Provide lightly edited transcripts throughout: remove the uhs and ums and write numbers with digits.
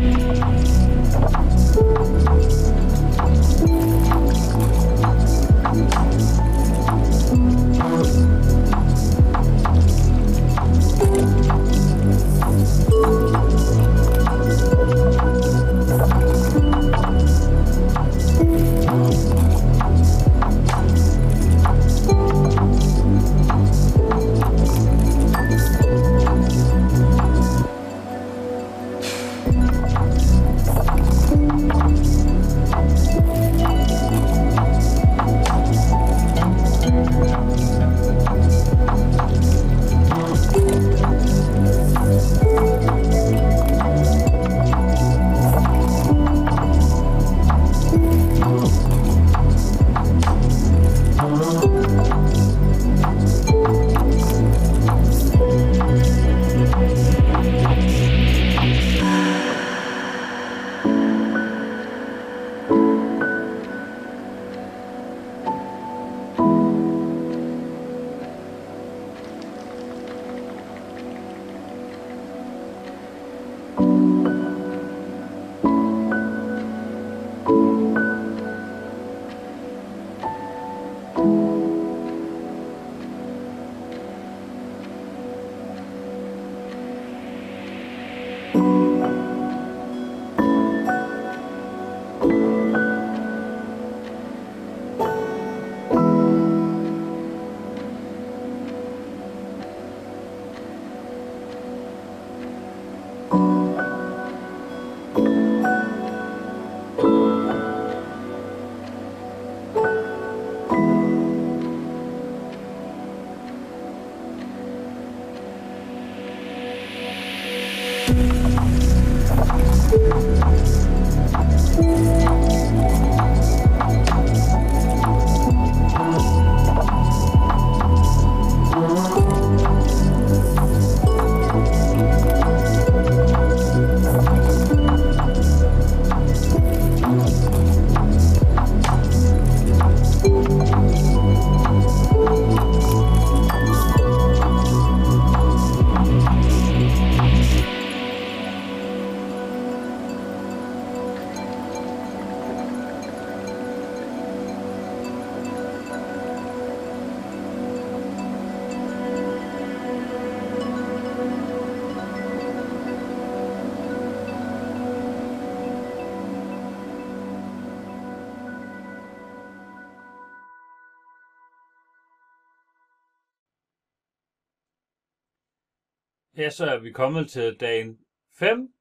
Ja, så er vi kommet til dagen 5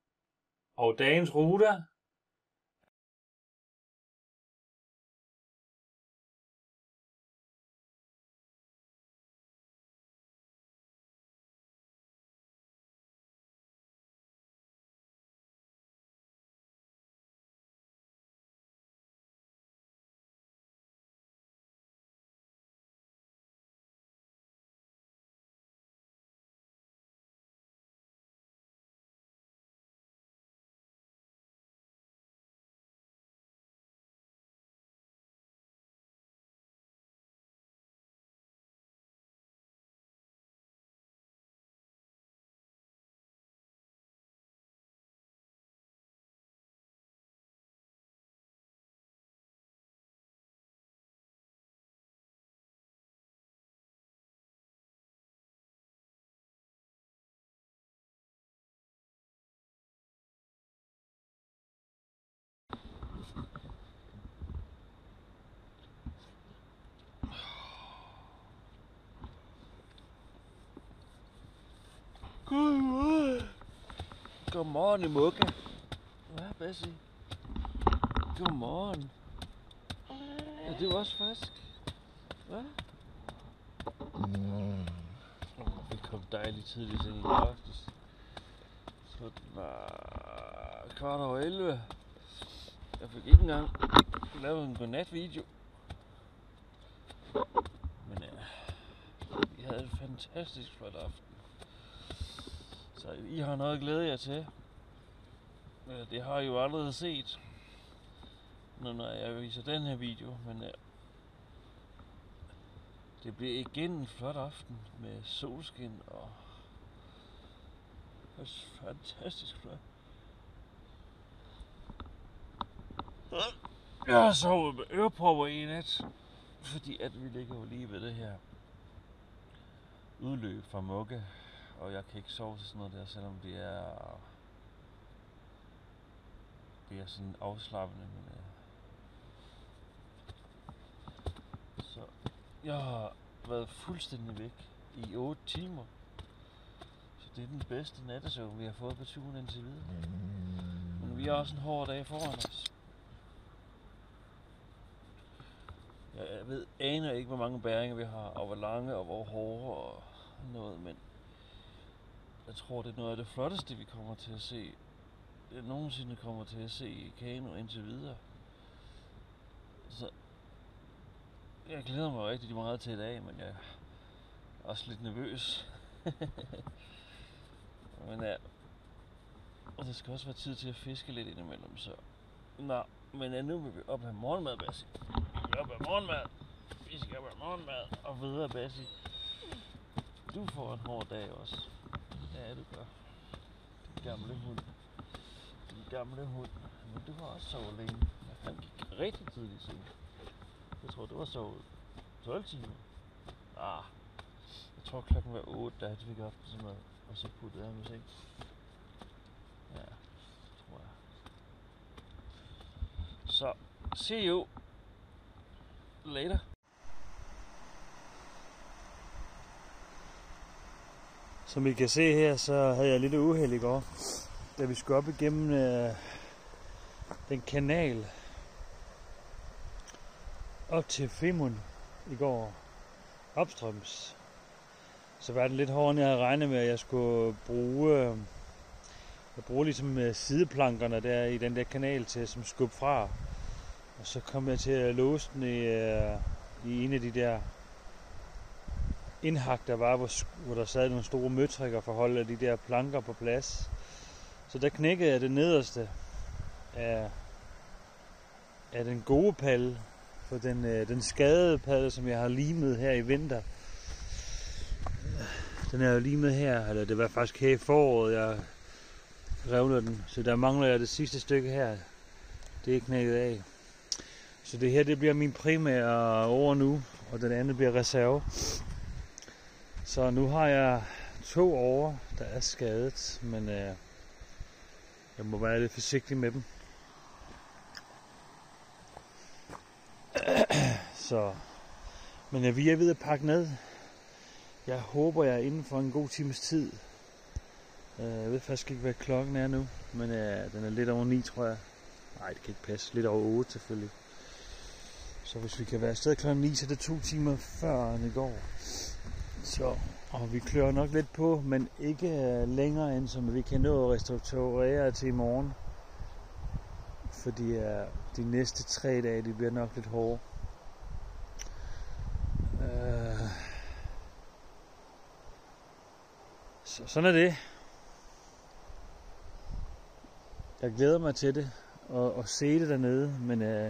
og dagens rute. Godmorgen, Mugga. Hvad, Bessie? Godmorgen. Er det også frisk? Hvad? Vi kom dejligt tidligt ind i aftes. Så det var 11:15. Jeg fik ikke engang lavet en godnat-video. Men vi havde en fantastisk flot aften. Så I har noget at glæde jer til. Det har I jo allerede set, når jeg viser den her video, men det bliver igen en flot aften med solskin og fantastisk flot. Jeg har sovet med ørepropper i nat, fordi at vi ligger jo lige ved det her udløb fra Mugga, og jeg kan ikke sove til sådan noget der, selvom det er sådan afslappende, men så jeg har været fuldstændig væk i 8 timer, så det er den bedste nattesøvn vi har fået på turen indtil videre. Men vi har også en hård dag foran os. Jeg aner ikke, hvor mange bæringer vi har, og hvor lange og hvor hårde og noget, men jeg tror, det er noget af det flotteste, vi kommer til at se. Jeg nogensinde kommer til at se i Canoeing indtil videre. Så jeg glæder mig rigtig meget til i dag, men jeg er også lidt nervøs. Men ja, og der skal også være tid til at fiske lidt indimellem, så nå, men nu vil vi op have morgenmad, Bassi. Vi skal op have morgenmad. Vi skal op have morgenmad og videre, Bassi. Du får en hård dag også. Ja, du gør. Din gamle hund. Din gamle hund. Men du har også sovet længe. Han gik rigtig tidligt i seng. Jeg tror, du har sovet 12 timer. Jeg tror klokken var 8, da han fik op sådan noget. Og så puttede han i seng. Ja, tror jeg. Så, see you later. Som I kan se her, så havde jeg lidt uheld i går, da vi skulle op igennem den kanal op til Femund i går opstrøms. Så var det lidt hårdere, end jeg havde regnet med, at jeg skulle bruge ligesom sideplankerne der i den der kanal til som skub fra. Og så kom jeg til at låse den i en af de der indhak, der var, hvor der sad nogle store møtrikker for at holde de der planker på plads. Så der knækkede jeg det nederste af den gode palle, for den skadede palle, som jeg har limet her i vinter. Den er jo limet her, eller det var faktisk her i foråret, jeg revner den. Så der mangler jeg det sidste stykke her. Det er knækket af. Så det her, det bliver min primære over nu, og den anden bliver reserve. Så nu har jeg 2 over, der er skadet, men jeg må være lidt forsigtig med dem. Så, men vi er ved at pakke ned. Jeg håber, jeg er inden for en god times tid. Jeg ved faktisk ikke, hvad klokken er nu, men den er lidt over 9, tror jeg. Nej, det kan ikke passe. Lidt over 8 selvfølgelig. Så hvis vi kan være afsted klokken 9, så er det 2 timer før end i går. Så, og vi klør nok lidt på, men ikke længere end som vi kan nå at restaurere til i morgen. Fordi de næste 3 dage, de bliver nok lidt hårde. Så sådan er det. Jeg glæder mig til det og se det dernede, men jeg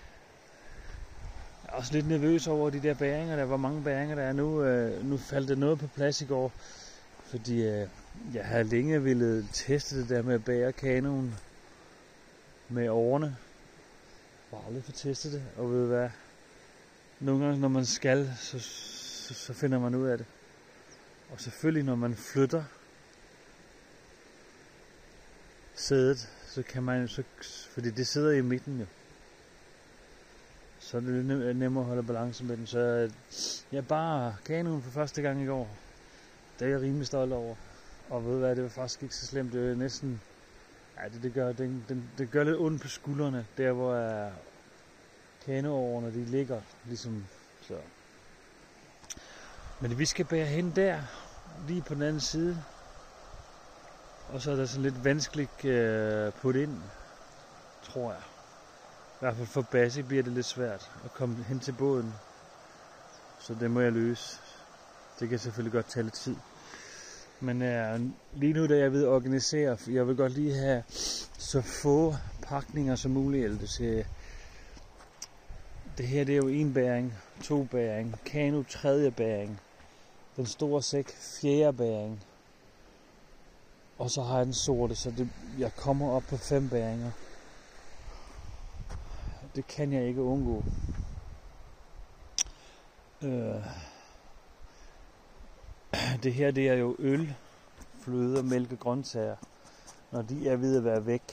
er også lidt nervøs over de der bæringer. Der var mange bæringer, der er nu. Nu faldt det noget på plads i går, fordi jeg har længe ville teste det der med at bære kanoen med årene. Jeg har aldrig fået testet det, og ved hvad? Nogle gange, når man skal, så finder man ud af det. Og selvfølgelig, når man flytter sædet, så kan man fordi det sidder i midten jo. Så er det lidt nemmere at holde balance med den. Så jeg bare kanoen for første gang i går. Det er jeg rimelig stolt over. Og ved hvad, det var faktisk ikke så slemt. Det er næsten, ja, det gør lidt ondt på skuldrene, der hvor kanoårene de ligger ligesom så. Men vi skal bære hen der, lige på den anden side. Og så er der sådan lidt vanskeligt putte ind, tror jeg. I hvert fald for Bassi bliver det lidt svært at komme hen til båden. Så det må jeg løse. Det kan selvfølgelig godt tage lidt tid. Men lige nu, da jeg ved at organisere, jeg vil godt lige have så få pakninger som muligt. Eller det her det er jo 1 bæring, 2 bæring, kano 3. bæring, den store sæk 4. bæring. Og så har jeg den sorte, så jeg kommer op på 5 bæringer. det kan jeg ikke undgå. Det her, det er jo øl, fløde, mælk og grøntsager. Når de er ved at være væk,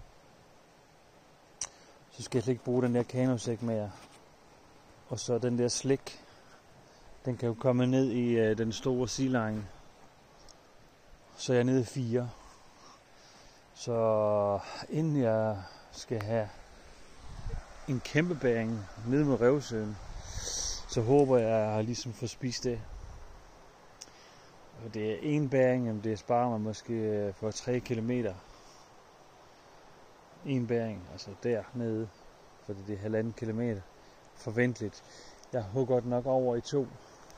så skal jeg slet ikke bruge den der kanosæk mere. Og så den der slik, den kan jo komme ned i den store sideline. Så er jeg nede i 4. Så inden jeg skal have en kæmpe bæring ned mod Revsøen, så håber jeg, at jeg ligesom får spist det. Og det er en bæring, det sparer mig måske for 3 kilometer. En bæring, altså dernede, fordi det er 1,5 kilometer forventeligt. Jeg hugger godt nok over i 2.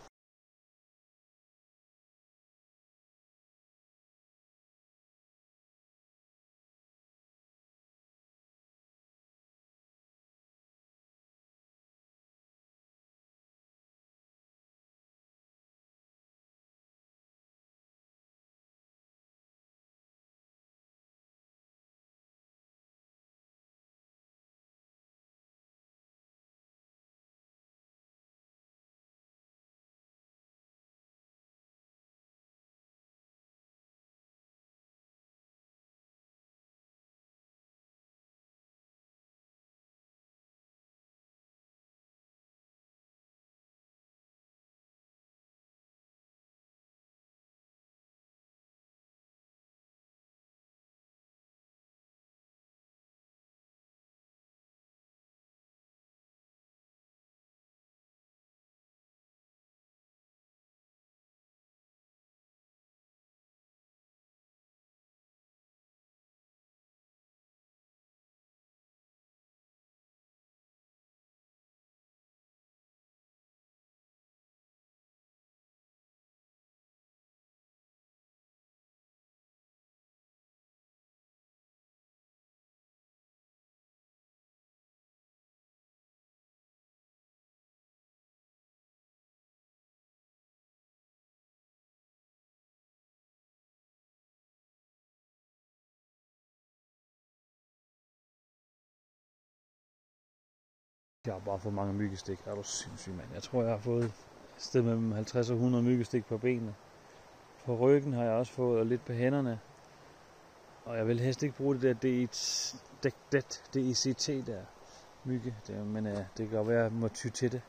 Jeg har bare fået mange myggestik. Er du sindssyg, mand? Jeg tror, jeg har fået et sted mellem 50 og 100 myggestik på benene. På ryggen har jeg også fået, og lidt på hænderne. Og jeg vil helst ikke bruge det der DICT der mygge. Men det kan godt være, at jeg må ty til det.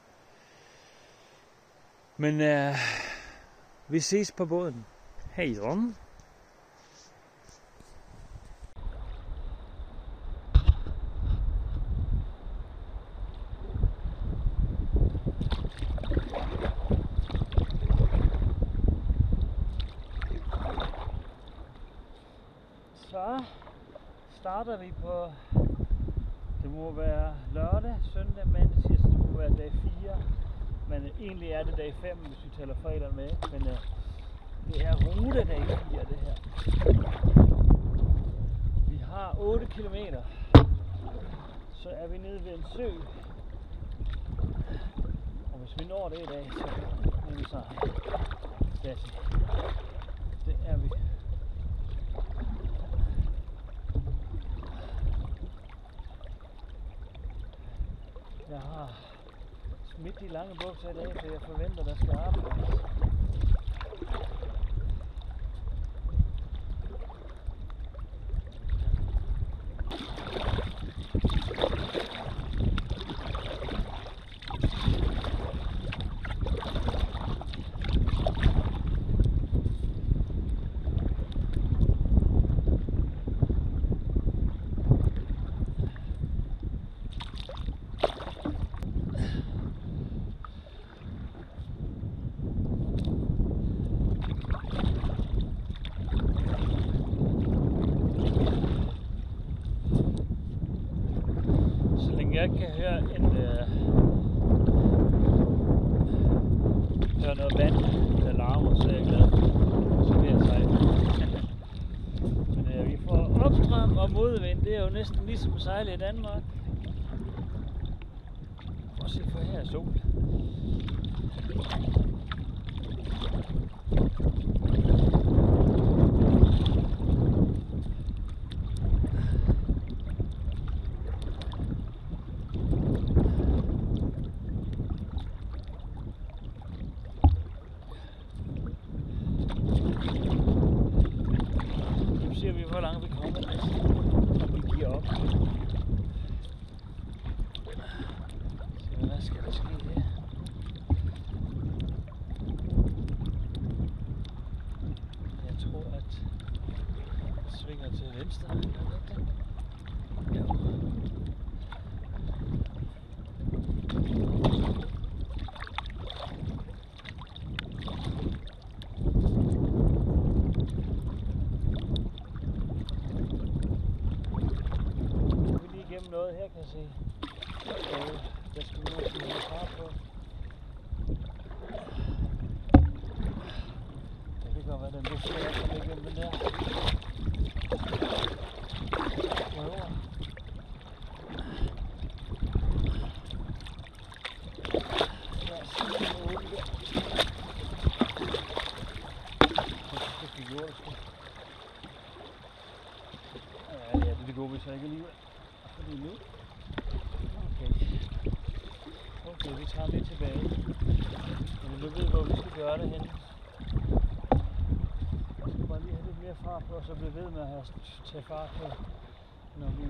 Men vi ses på båden. Hej Ron. Så starter vi på, det må være lørdag, søndag, mandag, tirsdag, det må være dag 4. Men egentlig er det dag 5, hvis vi tæller fredag med. Men det er rutedag 4, det her. Vi har 8 kilometer. Så er vi nede ved en sø. Og hvis vi når det i dag, så er vi så det er vi. Jeg har smidt de lange bukser i dag, for jeg forventer, der skal arbejdes. Jeg kan høre høre noget vand, der larmer, så jeg er glad. Så vil jeg sejle. Men vi får opstrøm og modvind, det er jo næsten ligesom at sejle i Danmark. Og se for her er sol. noget her, kan jeg se. Der skal vi nok have fart på. Det kan godt være, den bliver svær at komme igennem den der. Røver. Ja, så er det åbent der. Det skal gjorde det sgu. Ja, det er det gode, hvis jeg ikke alligevel. Fordi nu. Okay, vi tager lidt tilbage. Men vi ved, hvor vi skal gøre det henne. Jeg skal bare lige have lidt mere fart på, og så blive ved med at tage fart på, når vi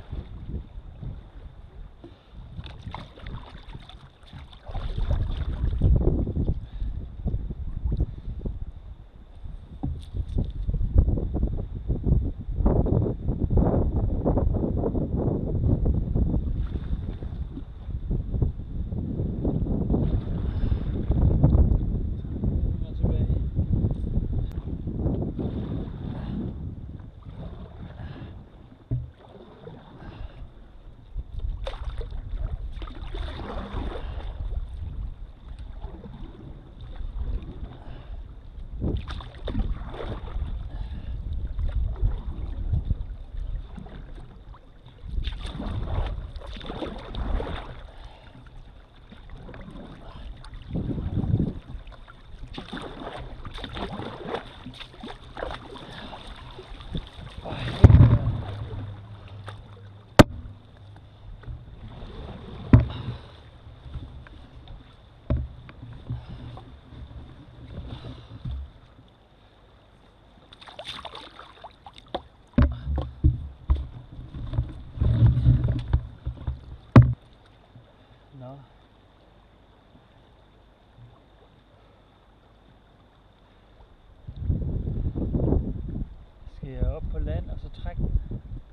skal jeg op på land og så trække den.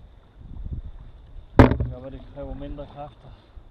Så var det kræver mindre kræfter.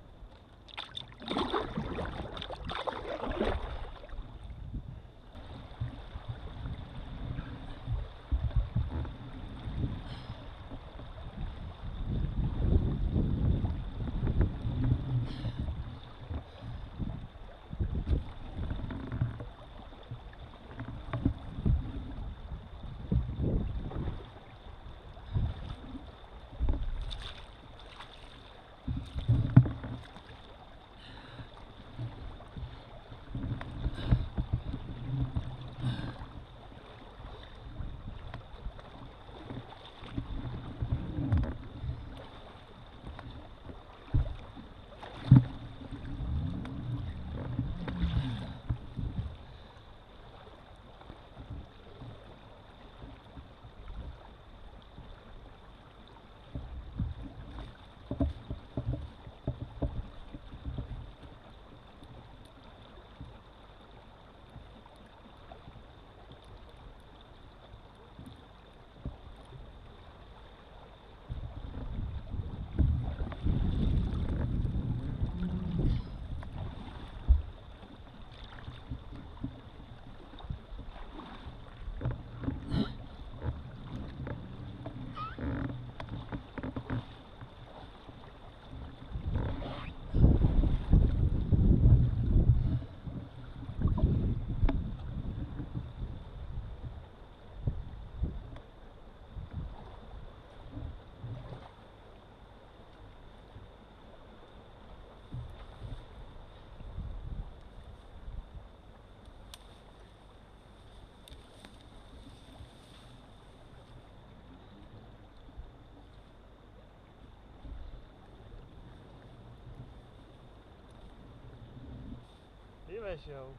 Det var sjovt.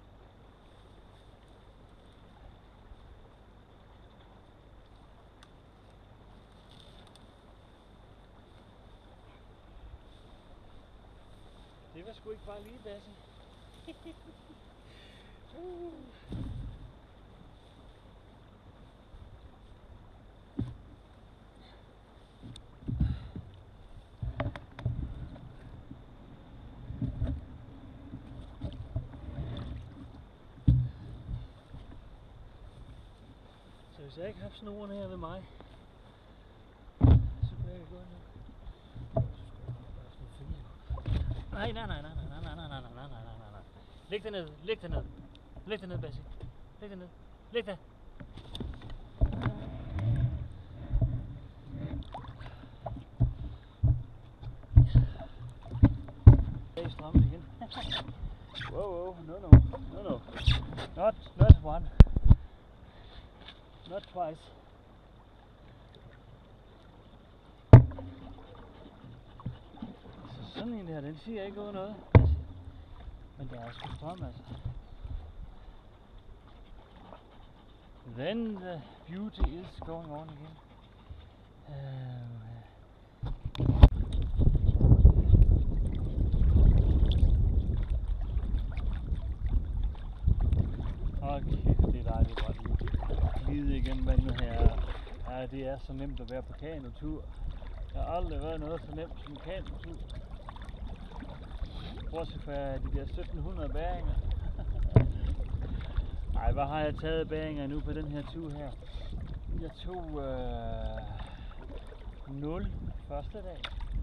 Det var sgu ikke bare lige, Basse. Så hvis jeg ikke har snoren her ved mig, så bliver jeg godt nok. Nej. Læg det ned, læg det ned. Læg det ned, Bassi. Læg det ned. Læg det. I strømmen igen. Wow, no. Not one. Not twice. Så sådan en her, den siger ikke noget. Men der er sgu strøm, altså. Then the beauty is going on again. Kæft, det er dejligt godt glide igennem vandet her. Ja, det er så nemt at være på kanotur. Der har aldrig været noget så nemt som kanotur. Bortset fra de der 1700 bæringer. Ej, hvad har jeg taget bæringer nu på den her tur her? Jeg tog 0 første dag.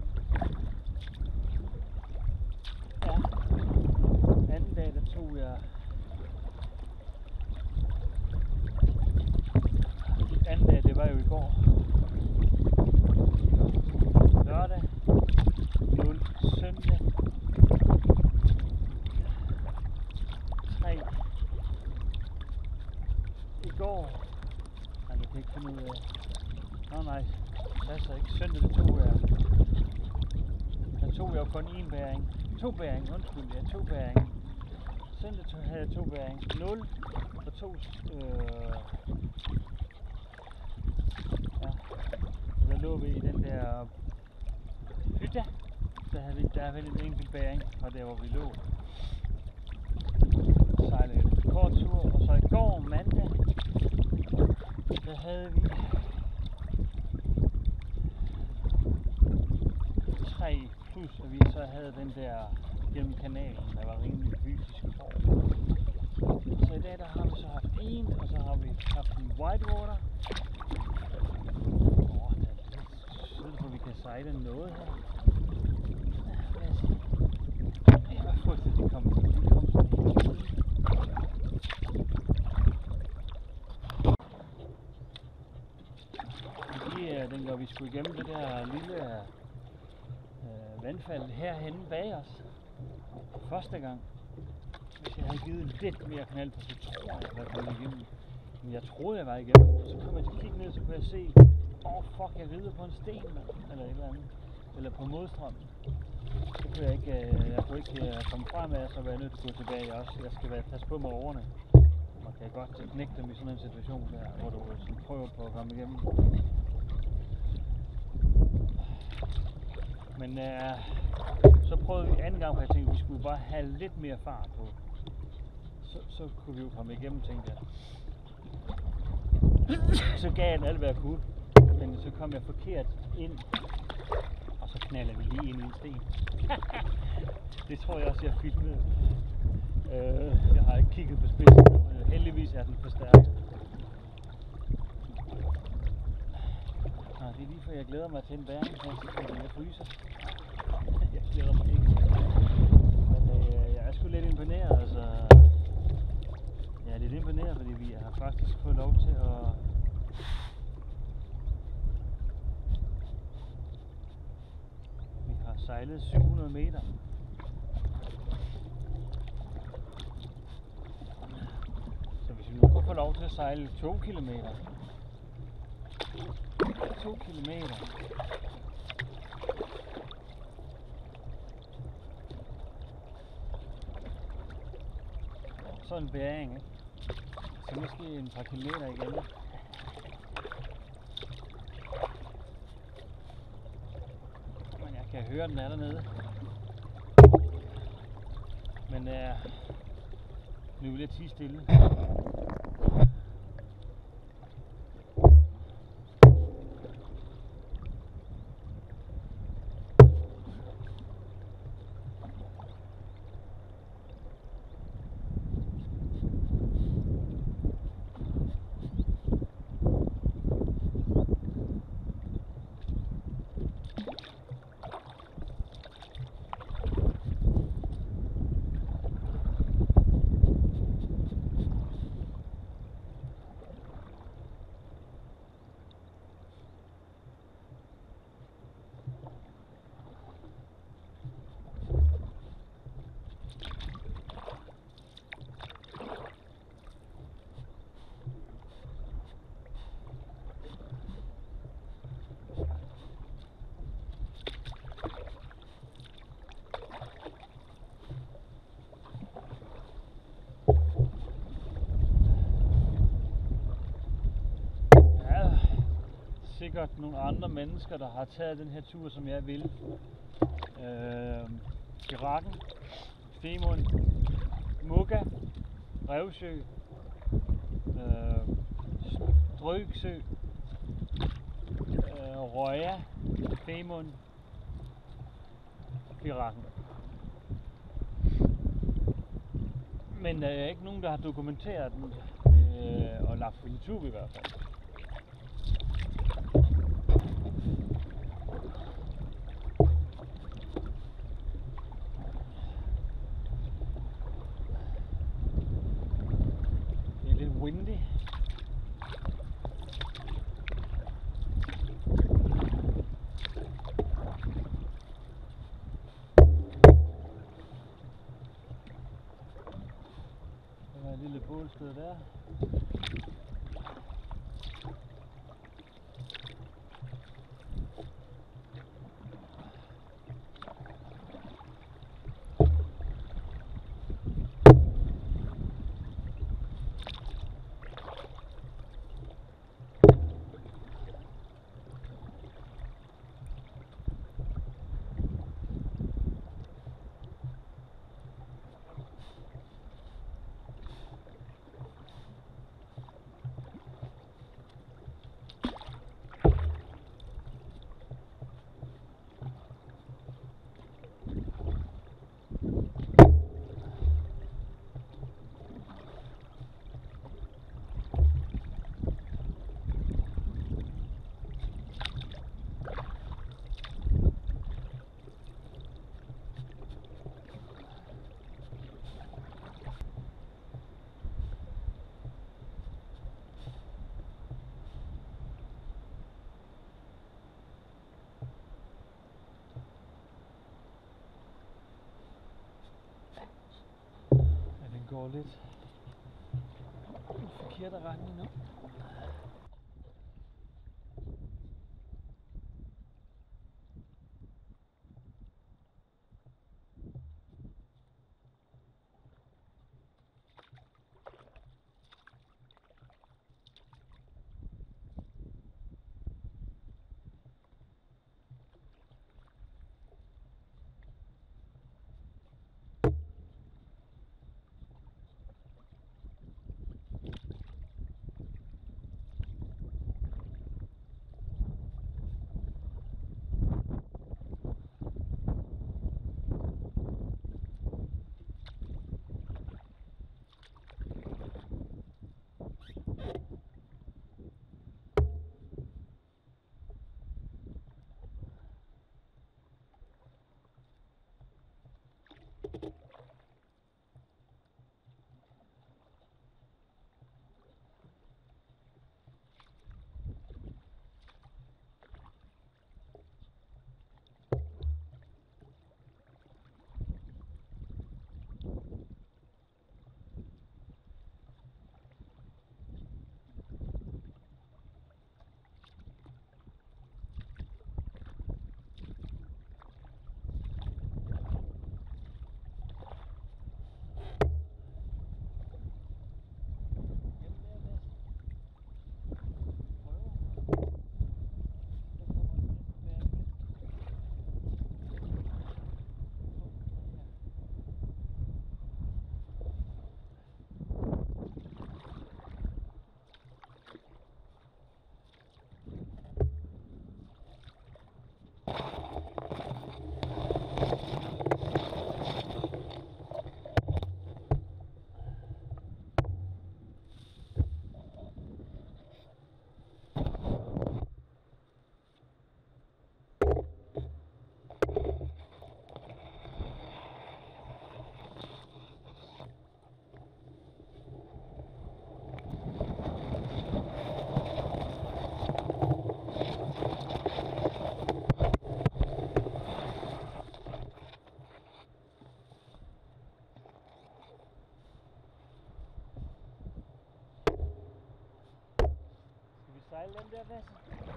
Ja. Anden dag der tog jeg anden dag, det var jo i går. Lørdag, 0 søndag, 3 i går. Nej, jeg kan ikke finde ud af. Nej, passer ikke. Søndag, det tog jeg. Der tog jeg jo kun en bæring. 2 bæring, undskyld, ja, 2 bæring. Søndag havde jeg 2 bæring. 0 og 2 der lå vi i den der hytte. Der havde vi en enkelt bæring fra der hvor vi lå. Sejlede en kort tur, og så i går mandag, der havde vi 3 plus, og vi så havde den der gennem kanalen, der var rimelig fysisk hård. Så i dag der har vi så haft en, og så har vi haft en whitewater. For vi kan sejle noget her. Jeg frygter, at de kom sådan helt. Den går vi sgu igennem det der lille vandfald herhenne bag os. Første gang. Hvis jeg havde givet lidt mere knald på, så tror jeg, at jeg var kommet igennem. Men jeg troede, jeg var igennem. Så kom jeg til at kigge ned, så kunne jeg se, fuck, jeg rider på en sten, mand. Eller et eller andet. Eller på modstrømmen. Så kunne jeg kunne ikke komme fremad, så var jeg nødt til at gå tilbage også. Jeg skal passe på med årene. Man kan godt knække dem i sådan en situation der, hvor du sådan prøver på at komme igennem. Men så prøvede vi anden gang, for jeg tænkte, at vi skulle bare have lidt mere fart på. Så kunne vi jo komme igennem, tænkte jeg. Så gav jeg den alt, hvad jeg kunne. Men så kom jeg forkert ind, og så knaldede vi lige ind i en sten. Det tror jeg også, jeg filmede. Jeg har ikke kigget på spidsen, og heldigvis er den forstærket. Det er lige før jeg glæder mig til en bæring, så jeg fryser. Jeg glæder mig ikke. Men jeg er sgu lidt imponeret, altså. Jeg er lidt imponeret, fordi vi har faktisk fået lov til at sejlet 700 meter. Så hvis vi nu kunne få lov til at sejle 2 kilometer. 2 kilometer. Så en bæring, ikke? Så måske en par kilometer igen. Jeg kan høre, den er dernede. Men nu vil jeg tie stille. sikkert nogle andre mennesker, der har taget den her tur, som jeg vil. Pirakken, Femund, Mugga, Revsø, Strøgsø, Røja, Femund, Pirakken. Men der er ikke nogen, der har dokumenteret den og lagt på YouTube i hvert fald. Det er lidt windy. Der er et lille bålsted der. Går lidt i forkerte retning nu. sejle den der Lasse?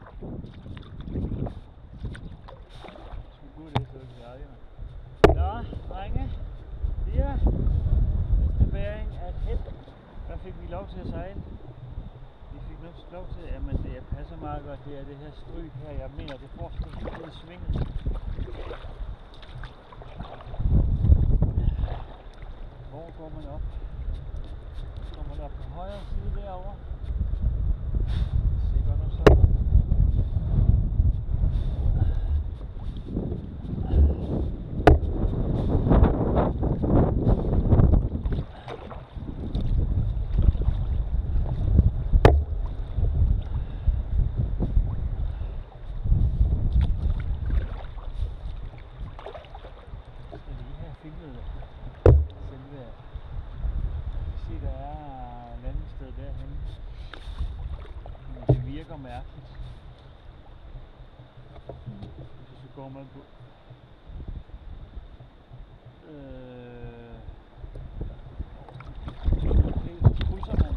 Sgu god det, så vi ærger. Nå, drenge. Her. Næste bæring af et held. Der fik vi lov til at sejle. Vi fik nok lov til, at det passer meget godt, det er det her stryg her. Jeg mener, det får sgu lidt svinget. Hvor går man op? Går man op på højre side derovre? Det ser godt nok sådan. Mærkeligt. Så går man på så krydser man.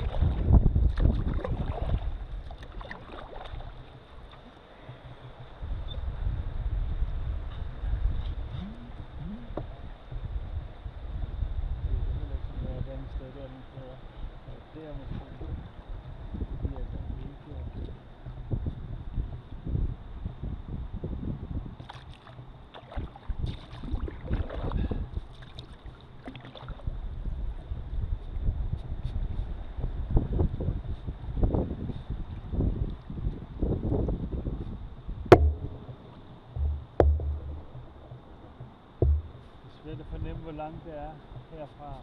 Det er fornemme, hvor langt det er herfra.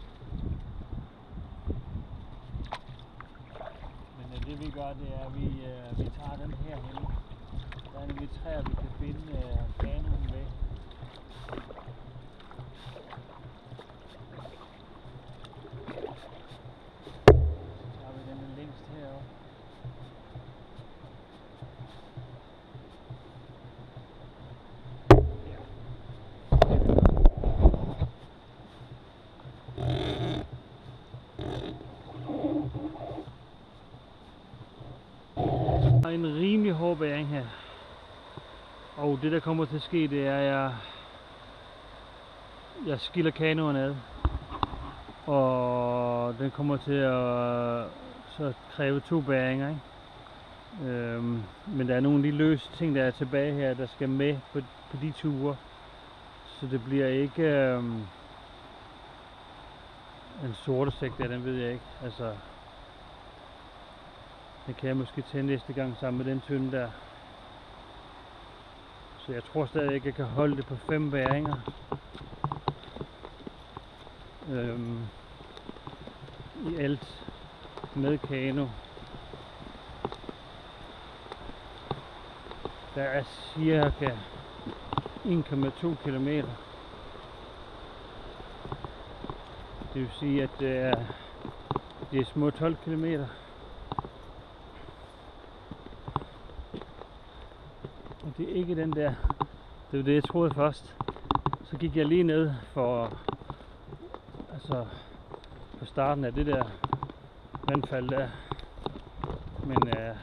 Men det vi gør, det er, at vi tager den her hen. Der er nemlig træer, vi kan binde kanoen med. Så tager vi den længst heroppe. En rimelig hård bæring her, og det der kommer til at ske, det er at jeg skiller kanoen ad, og den kommer til at så kræve 2 bæringer, ikke? Men der er nogle af de løse ting, der er tilbage her, der skal med på de ture, så det bliver ikke en sorte sæk der, den ved jeg ikke. Altså, den kan jeg måske tage næste gang sammen med den tynde der. Så jeg tror stadig ikke, jeg kan holde det på 5 bæringer. I alt med kano. Der er cirka 1,2 kilometer. Det vil sige, at det er små 12 kilometer. Og det er ikke den der. Det var det, jeg troede først. Så gik jeg lige ned for på starten af det der vandfald der. Men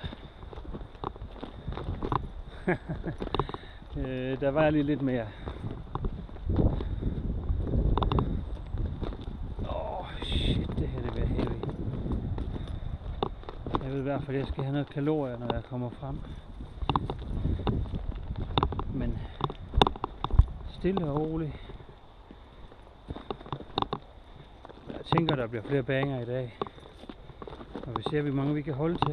der var lige lidt mere. Shit, det her det bliver heavy. Jeg ved i hvert fald, at jeg skal have noget kalorier, når jeg kommer frem. Men stille og roligt. Jeg tænker, der bliver flere bæringer i dag. Og vi ser, hvor mange vi kan holde til.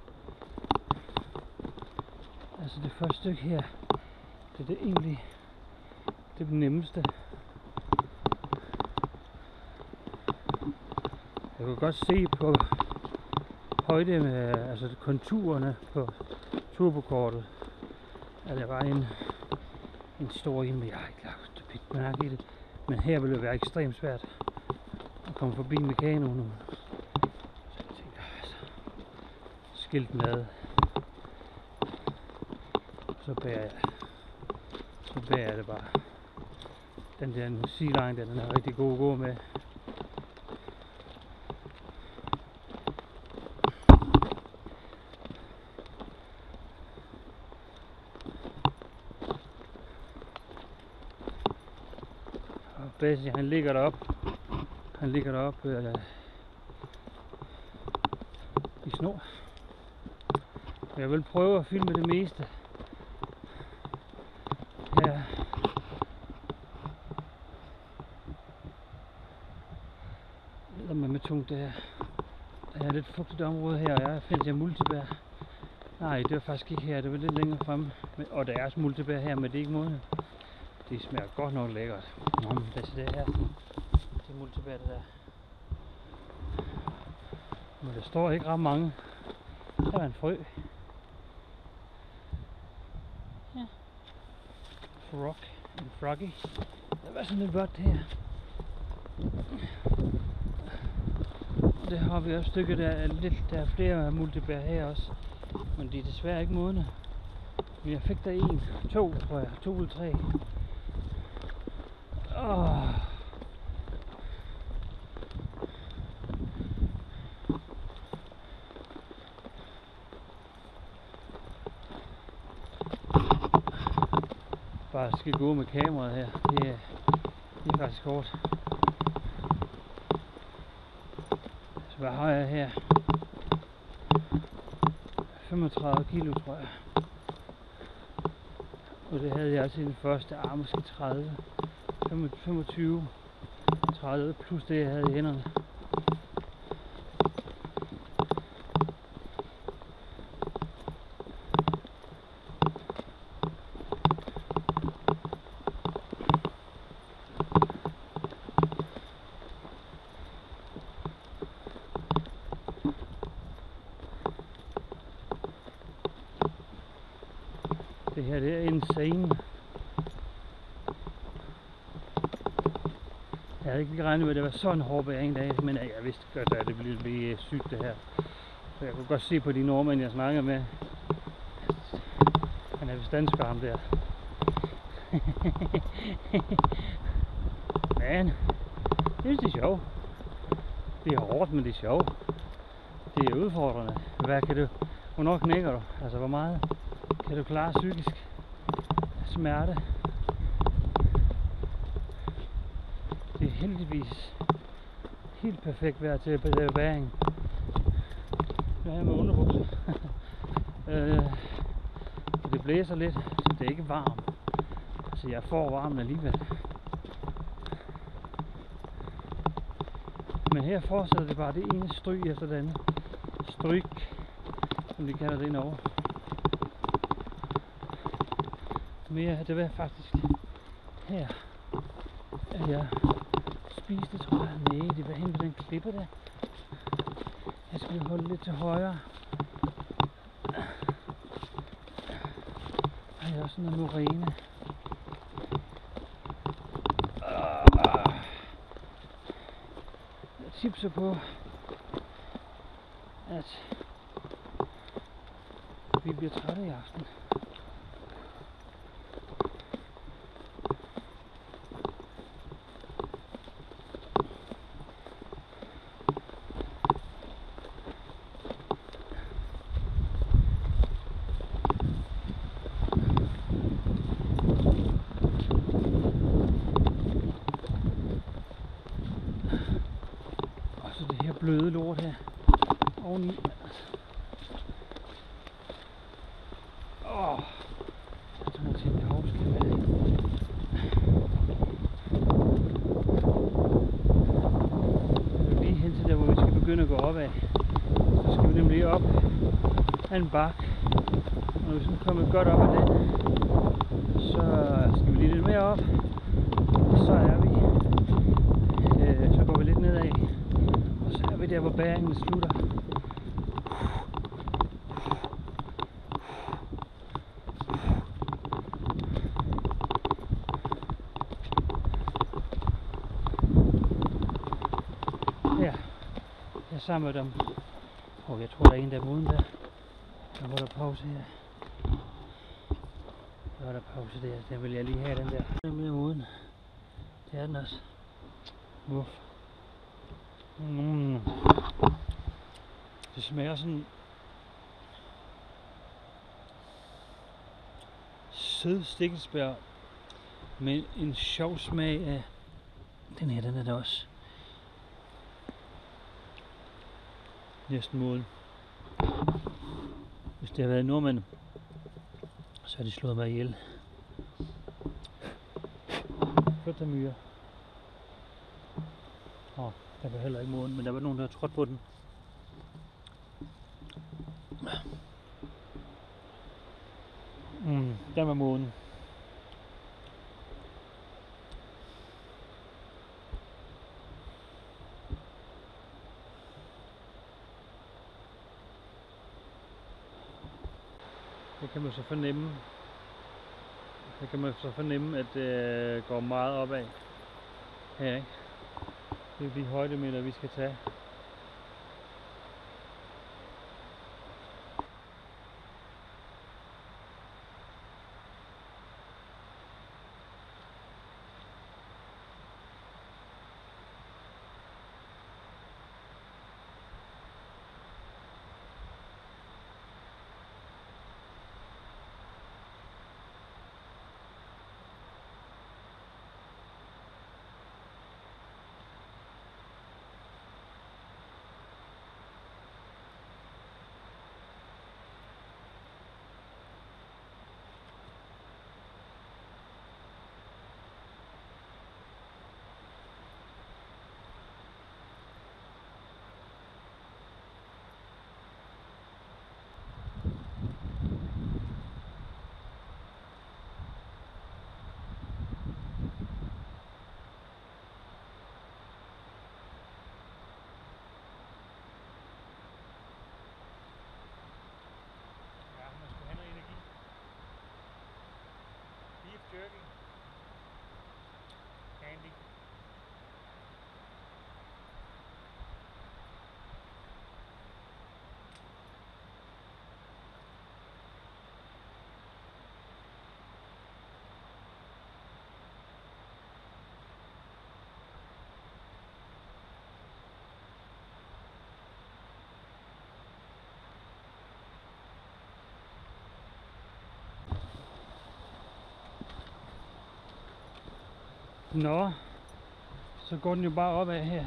Altså det første stykke her, det er egentlig det nemmeste. Jeg kan godt se på højde med konturerne på turbokortet, at der var en stor en, men jeg har ikke lagt pigt mærke i det. Men her vil det være ekstremt svært at komme forbi med kanoen nu. Så jeg tænker, skilt med. Så bærer jeg det bare. Den der sea-line, den er rigtig god at gå med. Og Basie, han ligger deroppe. I snor. Jeg vil prøve at filme det meste. Ja. Det med tungt det her. Der er lidt fugtigt område her, og jeg finder multibær. Nej, det var faktisk ikke her, det var lidt længere fremme. Og der er også multibær her, men det er ikke måned. Det smager godt nok lækkert. Lad os se det her. Det er multibær det der. Men der står ikke ret mange. Der er en frø. Ja. Frog. En froggy. Der var sådan lidt vådt her. Og der har vi også stykker, der er flere multibær her også. Men de er desværre ikke modne. Men jeg fik der 2 tror jeg. 2 eller 3. Bare skal gå med kameraet her. Det er faktisk hårdt. Så hvad har jeg her? 35 kilo tror jeg. Og det havde jeg altså i den første arm, måske 30. 25, 30 plus det jeg havde i hænderne. Det her det er insane. Jeg havde ikke lige regnet med, at det var sådan en hård bæring dag, men jeg vidste godt, at det ville blive sygt det her. Så jeg kunne godt se på de nordmænd, jeg snakker med. Han er vist dansker, ham der. Men, jeg synes det er sjovt. Det er hårdt, men det er sjovt. Det er udfordrende. Hvad kan du? Hvornår knækker du? Altså, hvor meget kan du klare psykisk smerte? Det er heldigvis helt perfekt vejr til at lave bæring. Nu er jeg med underbukser. Og det blæser lidt, så det er ikke varmt. Så jeg får varmen alligevel. Men her fortsætter det bare det ene stryg efter det andet. Stryg, som de kalder det indover. Mere, det var faktisk her, at jeg spiste, tror jeg. Nej, det var hen på den klippe der. Jeg skulle holde lidt til højre. Og jeg har også noget moræne. Jeg tipser på, at vi bliver trætte i aften. Bløde lort her oveni. Jeg tror til det hårdt skal være. Lige hen til der, hvor vi skal begynde at gå opad. Så skal vi nemlig op af en bakke. Og når vi så kommer godt op ad den, så skal vi lige lidt mere op. Og så er vi. Så går vi lidt nedad. Så er vi der, hvor bæringen slutter. Her. Jeg samler dem. Jeg tror, der er en der er moden der. Der var der pause her. Der var der pause der. Den vil jeg lige have, den der. Den er mere moden. Det er den også. Uff. Det smager sådan sød stikkelsbær med en sjov smag af den her, den er der også næsten moden. Hvis det har været nordmænd, så har de slået mig ihjel. Flyt der myre. Der var heller ikke månen, men der var nogen, der trådte på den. Der var månen. Det kan man så fornemme. Det kan man så fornemme, at det går meget opad. Her, ikke? Det er de højdemeter, vi skal tage. Jerky. Candy. Nå, så går den jo bare opad her.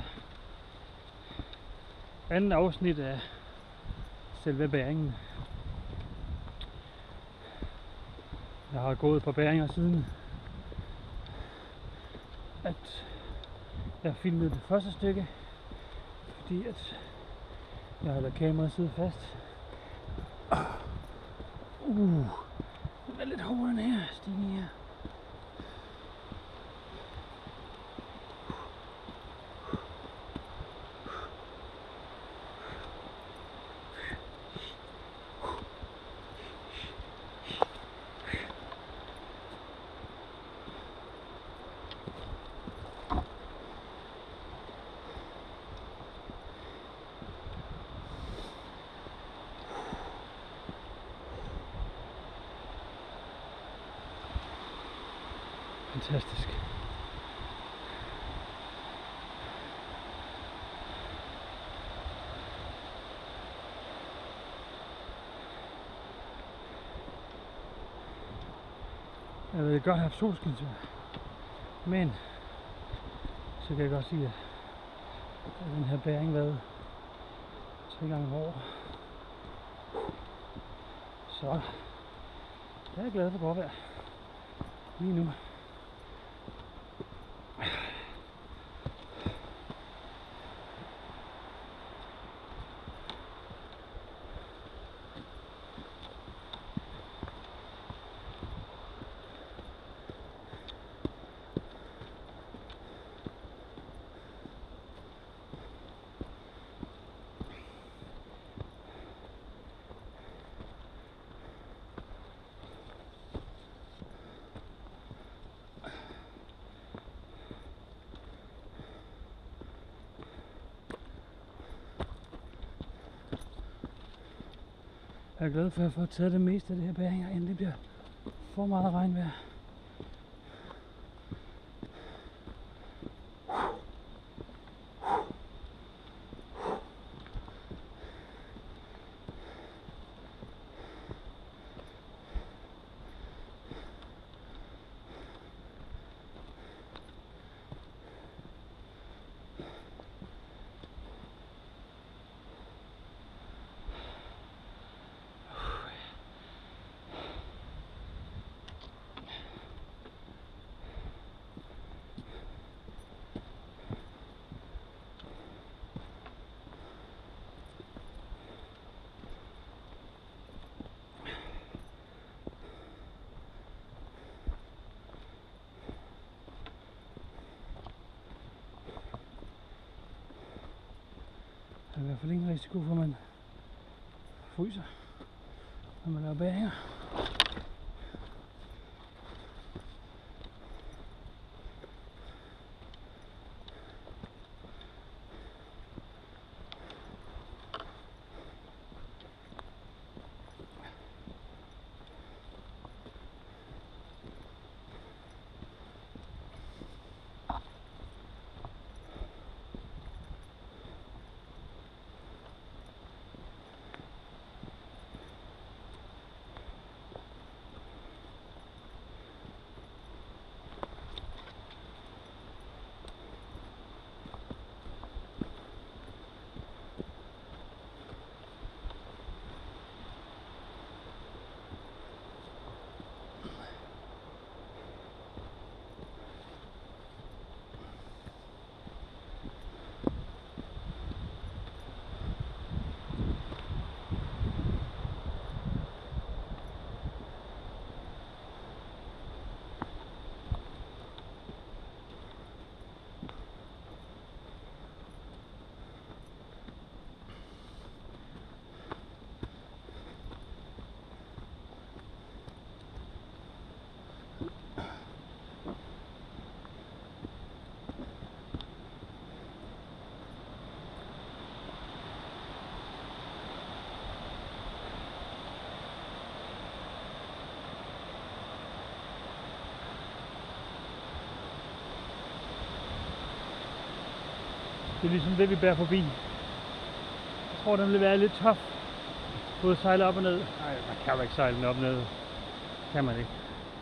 Anden afsnit af selve bæringen. Jeg har gået på bæringer siden, at jeg filmede det første stykke, fordi at jeg har ladet kameraet sidde fast. Den er lidt hårdere den her stigning her. Fantastisk. Jeg vil godt have solskinsvejr, men så kan jeg godt sige, at den her bæring været 3 gange hård. Så jeg er glad for godt vejr lige nu. Jeg er glad for at få taget det meste af det her bæring, inden det bliver for meget regnvejr. hvert fald ingen risiko for, at man fryser, når man laver bæringer. Det er ligesom det, vi bærer forbi. Jeg tror, den vil være lidt tof. Både sejle op og ned. Nej, man kan jo ikke sejle den op og ned. Kan man ikke.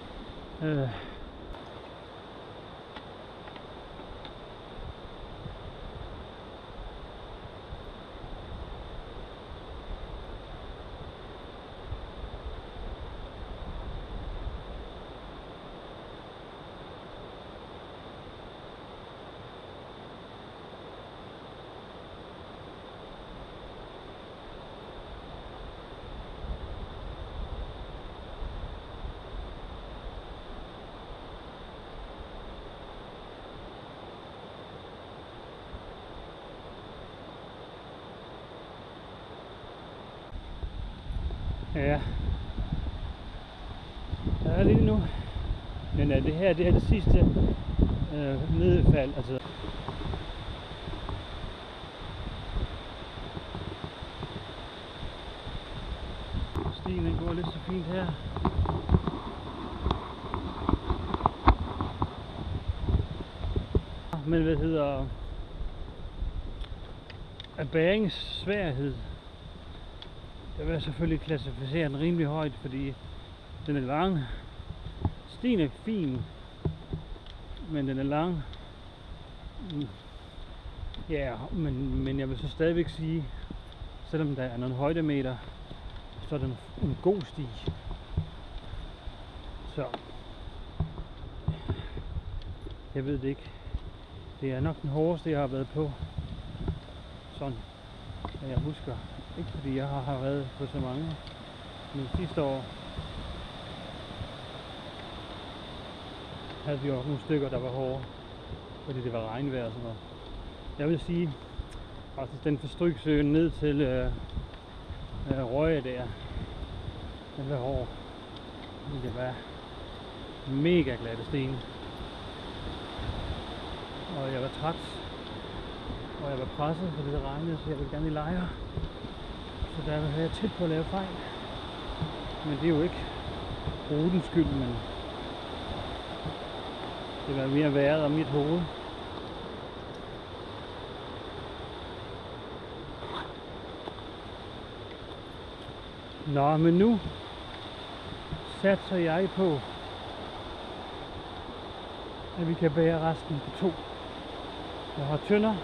Ja, der er lige nu, men det her det er det sidste nedfald, altså. Stien den går lidt så fint her. Men hvad hedder bæringssværhed? Jeg vil selvfølgelig klassificere den rimelig højt, fordi den er lang. Stien er fin, men den er lang. Ja, men jeg vil så stadigvæk sige, selvom der er nogle højdemeter, så er den en god sti. Så jeg ved det ikke. Det er nok den hårdeste, jeg har været på. Sådan, at jeg husker. Ikke fordi jeg har været på så mange, men sidste år havde vi jo nogle stykker, der var hårde, fordi det var regnvejr og sådan noget. Jeg vil sige, altså den fra Strygsøen ned til Røje der, den var hård. Det var mega glatte sten. Og jeg var træt, og jeg var presset, fordi det regnede, så jeg ville gerne i lejre. Så der var jeg tæt på at lave fejl. Men det er jo ikke rutens skyld, men det var mere vejret og mit hoved. Nå, men nu satser jeg på, at vi kan bære resten på 2. Jeg har tønder,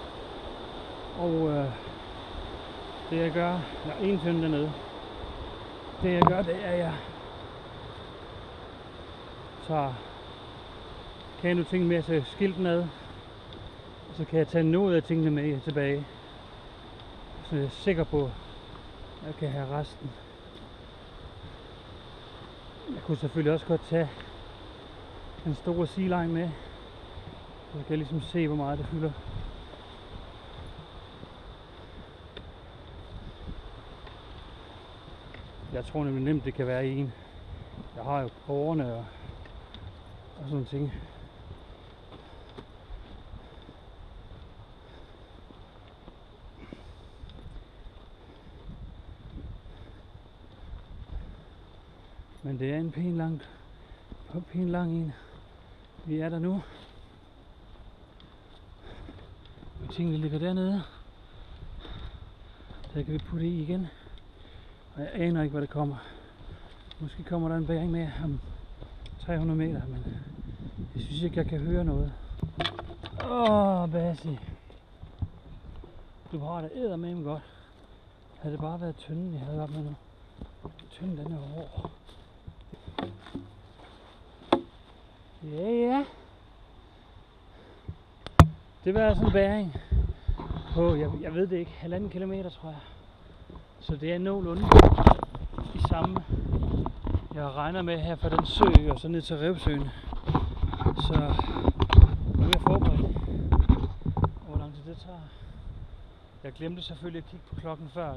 og det jeg gør, der er en tønde dernede. Det jeg gør, det er, at jeg tager kanoting med til skilten ad, og så kan jeg tage noget af tingene med tilbage, så jeg er sikker på, at jeg kan have resten. Jeg kunne selvfølgelig også godt tage en stor sea-line med, så jeg kan ligesom se, hvor meget det fylder. Jeg tror nemlig nemt, det kan være en. Jeg har jo årene og sådan nogle ting. Men det er en pæn lang en. Vi er der nu. Og tingene ligger dernede. Der kan vi putte i igen. Og jeg aner ikke, hvad der kommer. Måske kommer der en bæring mere om 300 meter, men jeg synes ikke, jeg kan høre noget. Basi. Du har det eddermame godt. Havde det bare været tynden, jeg havde op med nu. Tynden, den er hård. Ja. Det var sådan en bæring på, jeg ved det ikke, 1,5 kilometer, tror jeg. Så det er nogenlunde i samme, jeg regner med her fra den sø og så ned til Revsøen. Så nu er jeg forberedt. Hvor lang tid det tager. Jeg glemte selvfølgelig at kigge på klokken før.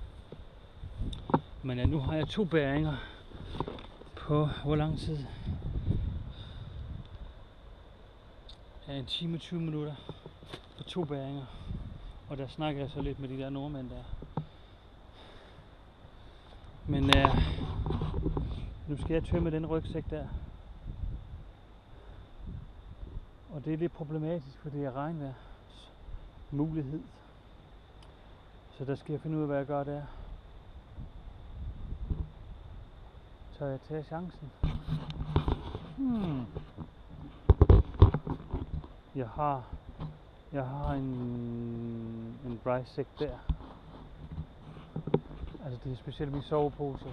Men ja, nu har jeg 2 bæringer på hvor lang tid? Ja, 1 time og 20 minutter på 2 bæringer. Og der snakker jeg så lidt med de der nordmænd der. Men nu skal jeg tømme den rygsæk der. Og det er lidt problematisk, for det er regnvejr mulighed. Så der skal jeg finde ud af, hvad jeg gør der. Tør jeg tage chancen? Jeg har en dry sæk der. Altså det er specielt min sovepose.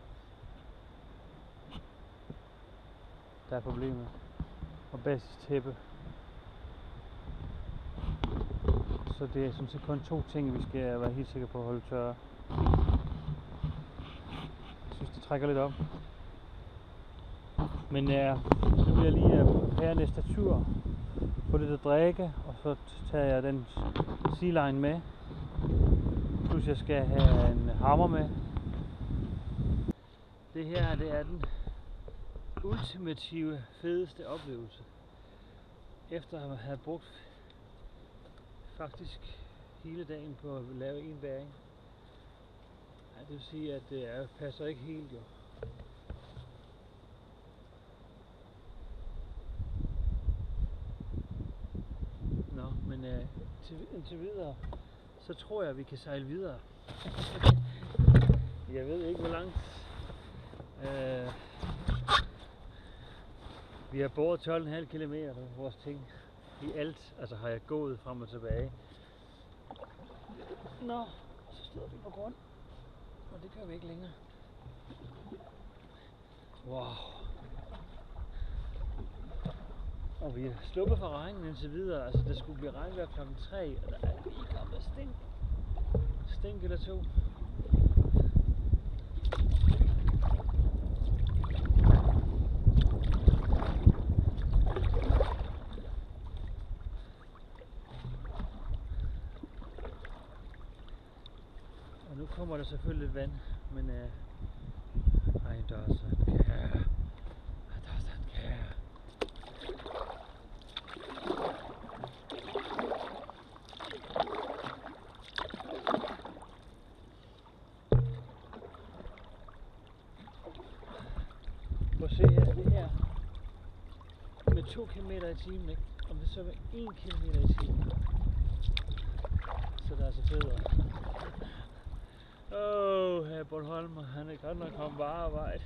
Der er problemet. Og basis tæppe. Så det er sådan set kun 2 ting, vi skal være helt sikre på at holde tørre. Jeg synes, det trækker lidt op. Men nu vil jeg lige prøve næste tur. Få lidt at drikke, og så tager jeg den sealine med. Plus jeg skal have en hammer med. Det her, det er den ultimative, fedeste oplevelse. Efter at have brugt faktisk hele dagen på at lave en bæring. Ja, det vil sige, at det passer ikke helt jo. Nå, men indtil videre, så tror jeg, at vi kan sejle videre. Jeg ved ikke, hvor langt. Vi har båret 12,5 kilometer med vores ting. I alt, altså har jeg gået frem og tilbage. Nå, så stod vi på grund. Og det gør vi ikke længere. Wow. Og vi er sluppet fra regnen indtil videre. Altså der skulle blive regnvejr klokken 3, og der er lige kommet stink. Stink eller 2. Og nu kommer der selvfølgelig lidt vand, men der er så en kære. Der er så en kære. Prøv at se her, det her med 2 km i timen, ikke? Om det så med 1 km i timen. Så der er så bedre. Her Bornholmer, han er godt nok kommet bare arbejde.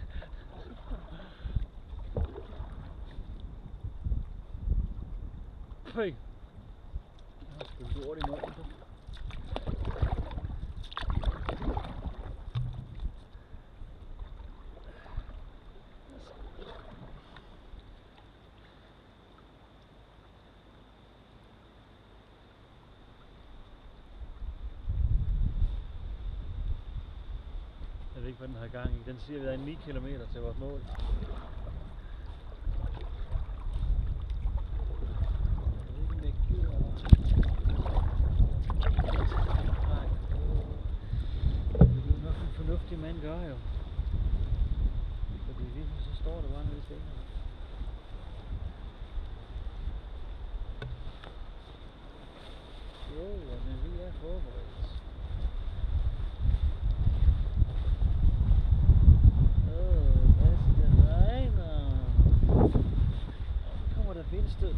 Føj! Jeg har sgu lort i munden. Jeg ved ikke, hvad den har gang i. Den siger, at vi er 9 km til vores mål. Jeg ved ikke, om jeg gider. Det er jo nok en fornuftig mand gør jo. forberedes. Hvad det regner. Nu kommer der vindstød.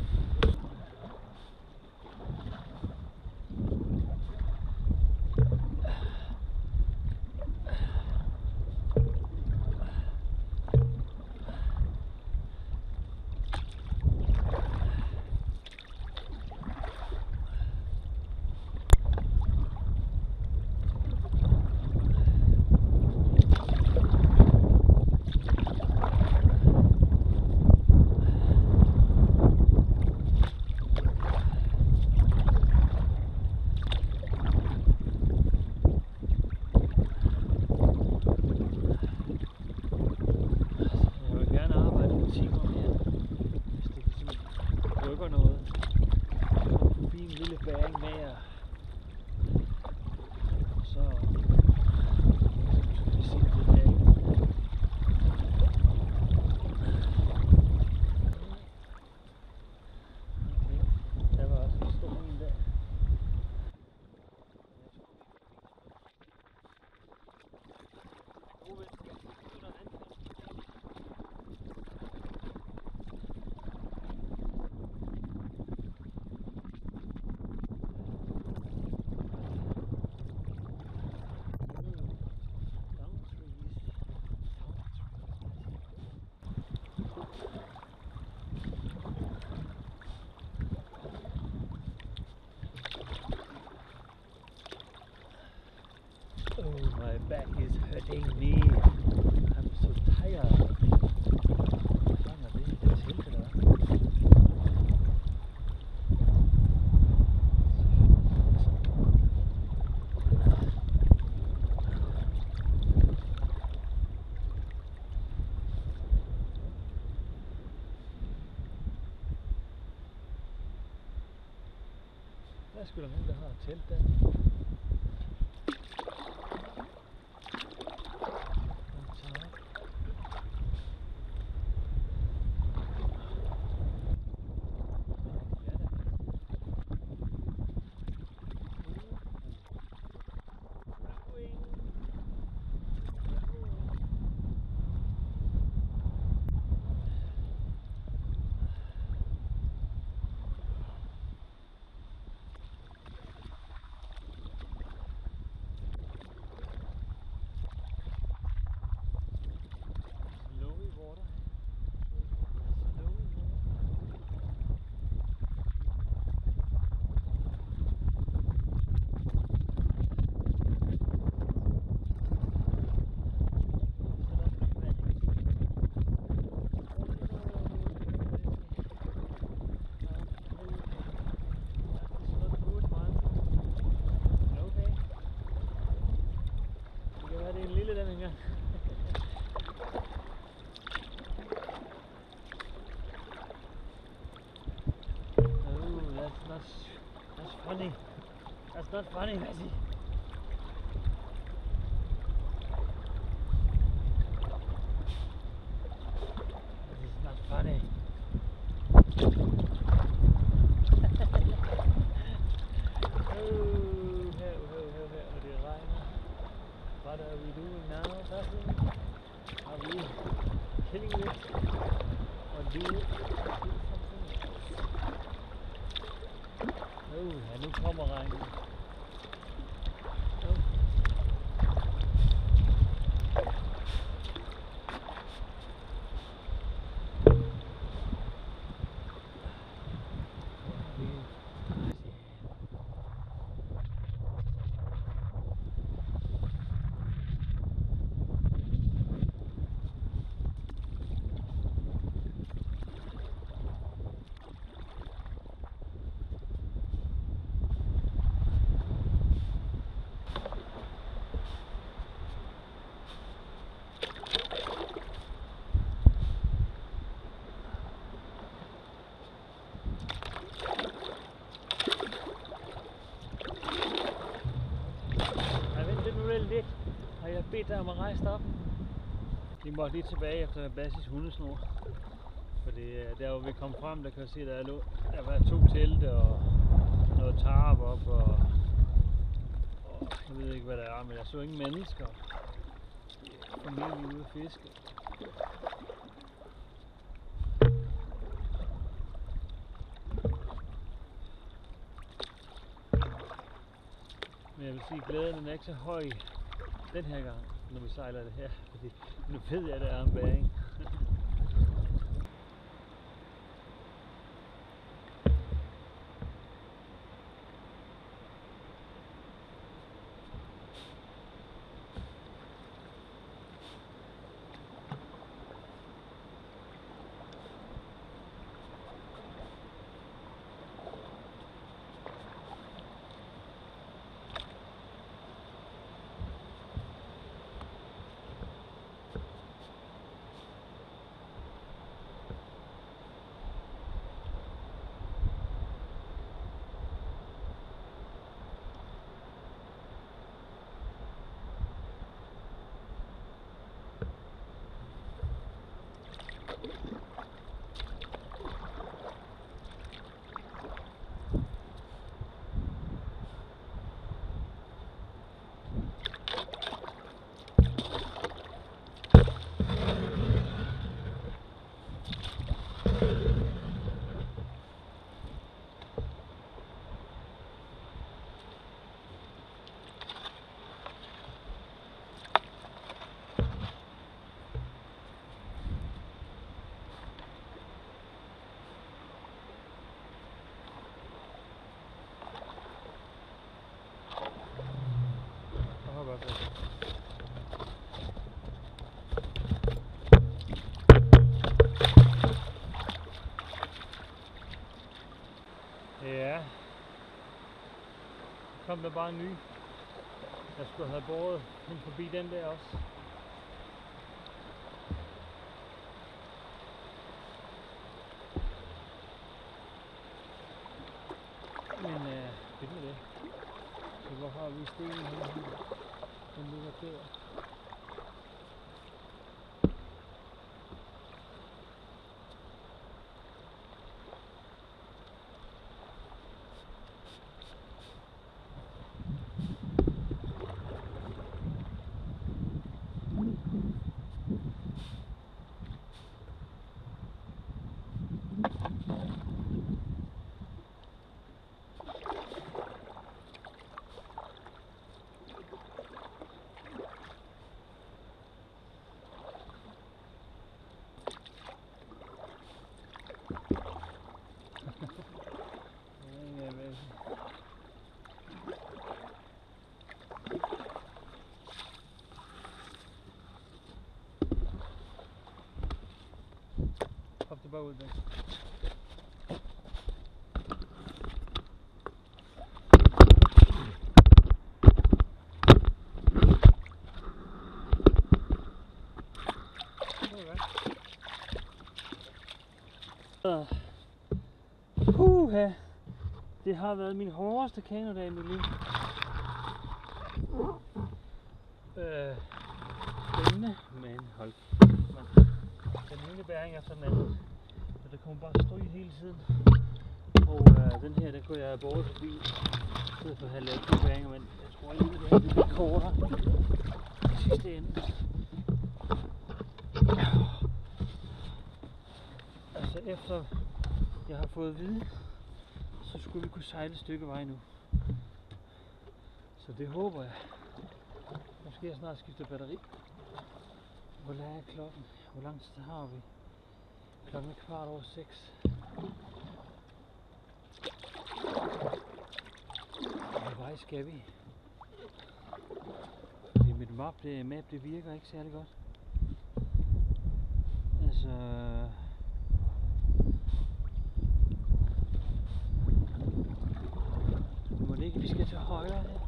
Noget. Fin lille bæring med så vi se det der. Okay, der var også en stor en der. Oh, my back is hurting me. I'm so tired. Hvad er det? Det er telt, eller hvad? Der er sgu da nogen, der har et telt der. That's funny. That's not funny, Messi. This is not funny. Det regner. What are we doing now, Basil? Are we killing it or do something else? Ja, nu kommer regnen. Lidt, har jeg bedt dig om at rejse op. Vi måtte lige tilbage efter Basis hundesnor. Fordi der hvor vi kom frem, der kan jeg se, der var 2 telte og noget tarp op og Jeg ved ikke hvad der er, men jeg så ingen mennesker. Formentlig ude at fiske. Men jeg vil sige, at glæden er ikke så høj den her gang, når vi sejler det her. Fordi nu ved jeg, at der er en bæring. Ja, kom der bare en ny. Jeg skulle have båret hen forbi den der også. Men ved du det? Så hvorfor har vi stenen her? Den ligger der. Hop det bare ud der. Det har været min hårdeste kanodag i mit liv. Spændende, men hold. Den ene bæring er sådan anden, så det kommer bare stryg hele tiden. Og den her, der kunne jeg have båret forbi, i stedet for at have lavet 2 bæringer, men jeg tror lige, det her er lidt kortere i sidste ende. Altså efter jeg har fået at vide, så skulle vi kunne sejle et stykke vej nu. Så det håber jeg. Måske jeg snart skifter batteri. Hvor er klokken? Hvor lang tid har vi? Klokken er 6:15. Hvor vej skal vi? Fordi mit map det virker ikke særlig godt. Altså... Må det ikke, vi skal til højre her?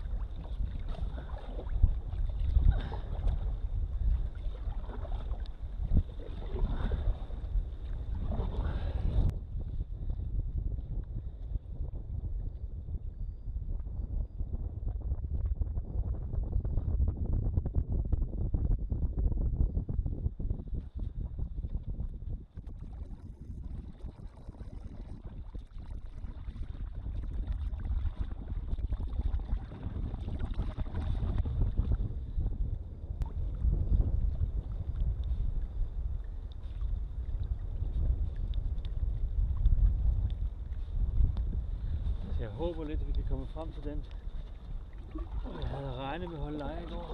Jeg håber lidt, at vi kan komme frem til den. Jeg havde regnet med at holde leje i går.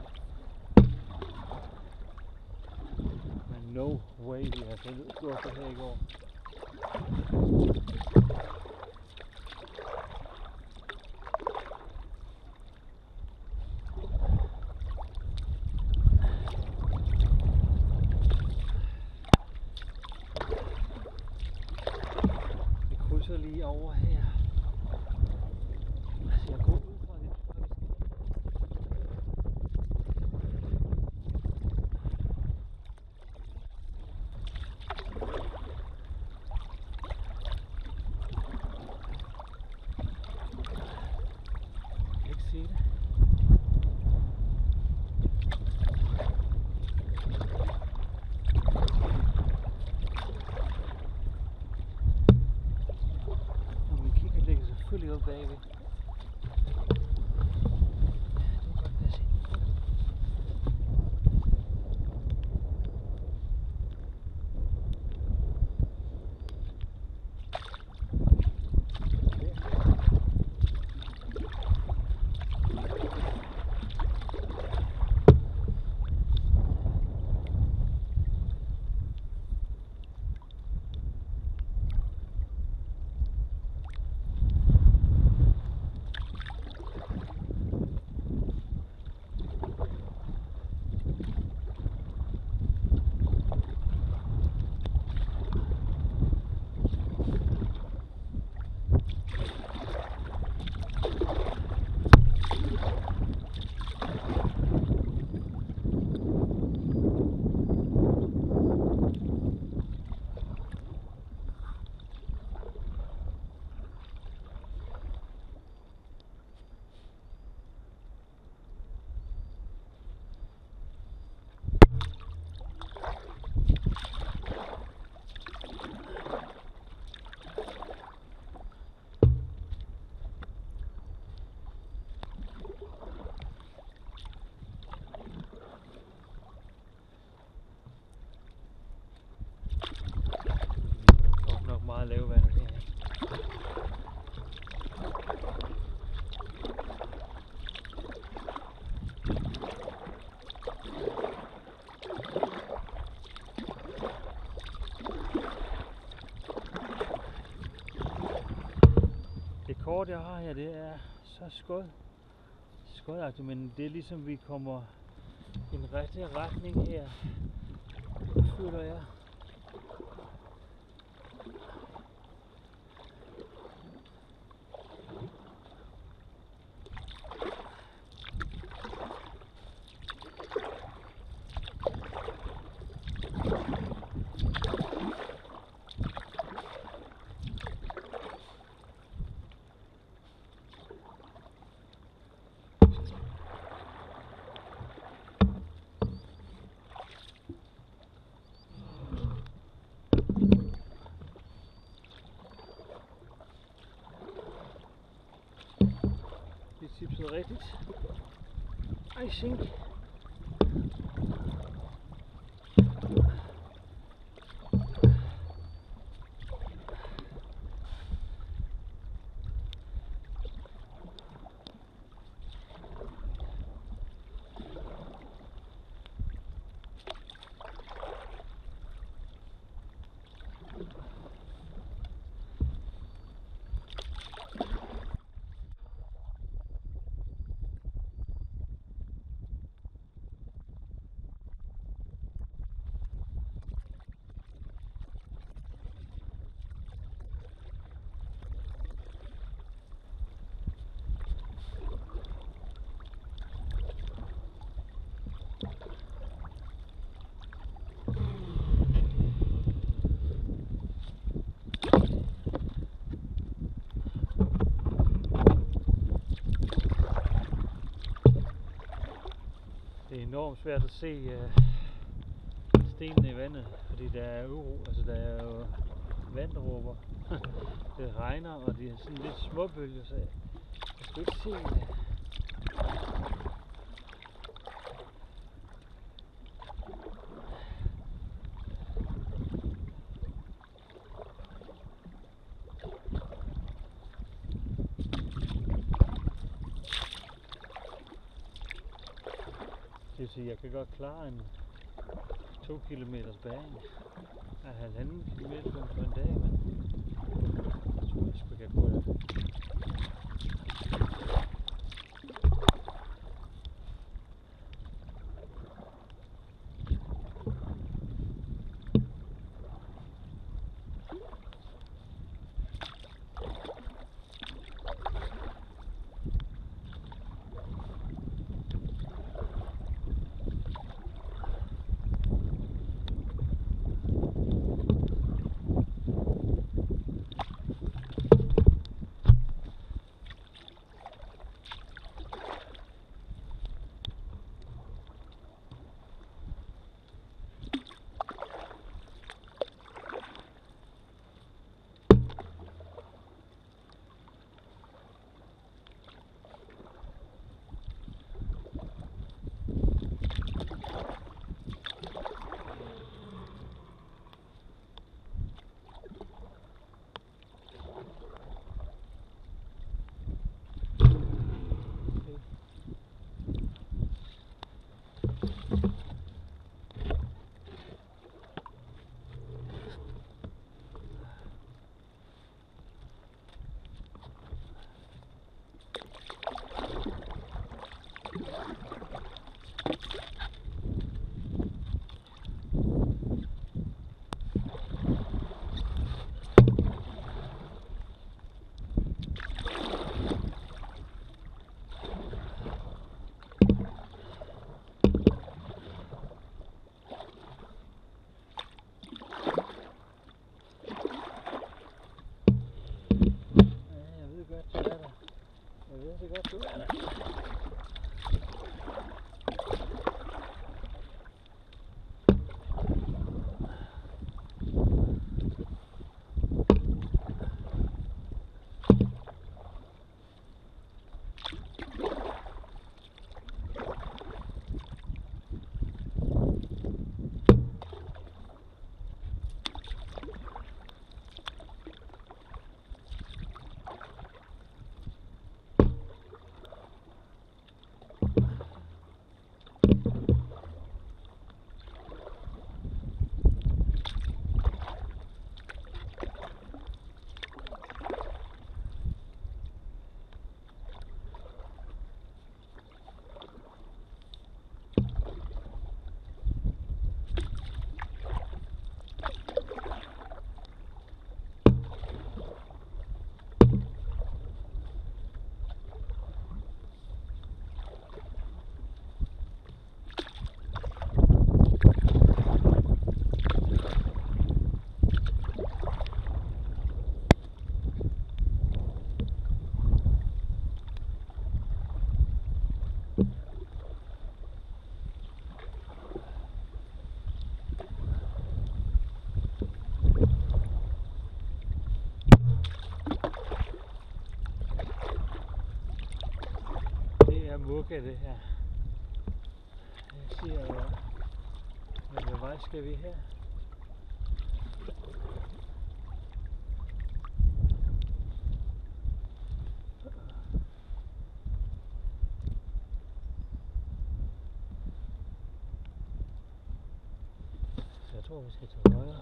Men no way, vi har gjort det her i går. Vi krydser lige over her. Altså jeg går ud fra det. Jeg kan ikke se det. Og min kikkert ligger selvfølgelig oppe bagved. Det var godt passe ind. Nok meget lave vand her. Det kort jeg har her, det er så skodagtigt, men det er ligesom vi kommer i en rigtig retning her, føler jeg. Det tipsede rigtigt. I think. Det er enormt svært at se stenene i vandet, fordi der er der er jo vanddråber. Det regner, og det er sådan lidt småbølger, så jeg skal ikke se Det vil sige, at jeg kan godt klare en 2 kilometers bane af 1,5 kilometer på en dag, men jeg tror, jeg sgu ikke, jeg kunne det. Mugga det her. Jeg siger jo, hvilken vej skal vi her? Så jeg tror vi skal til højre.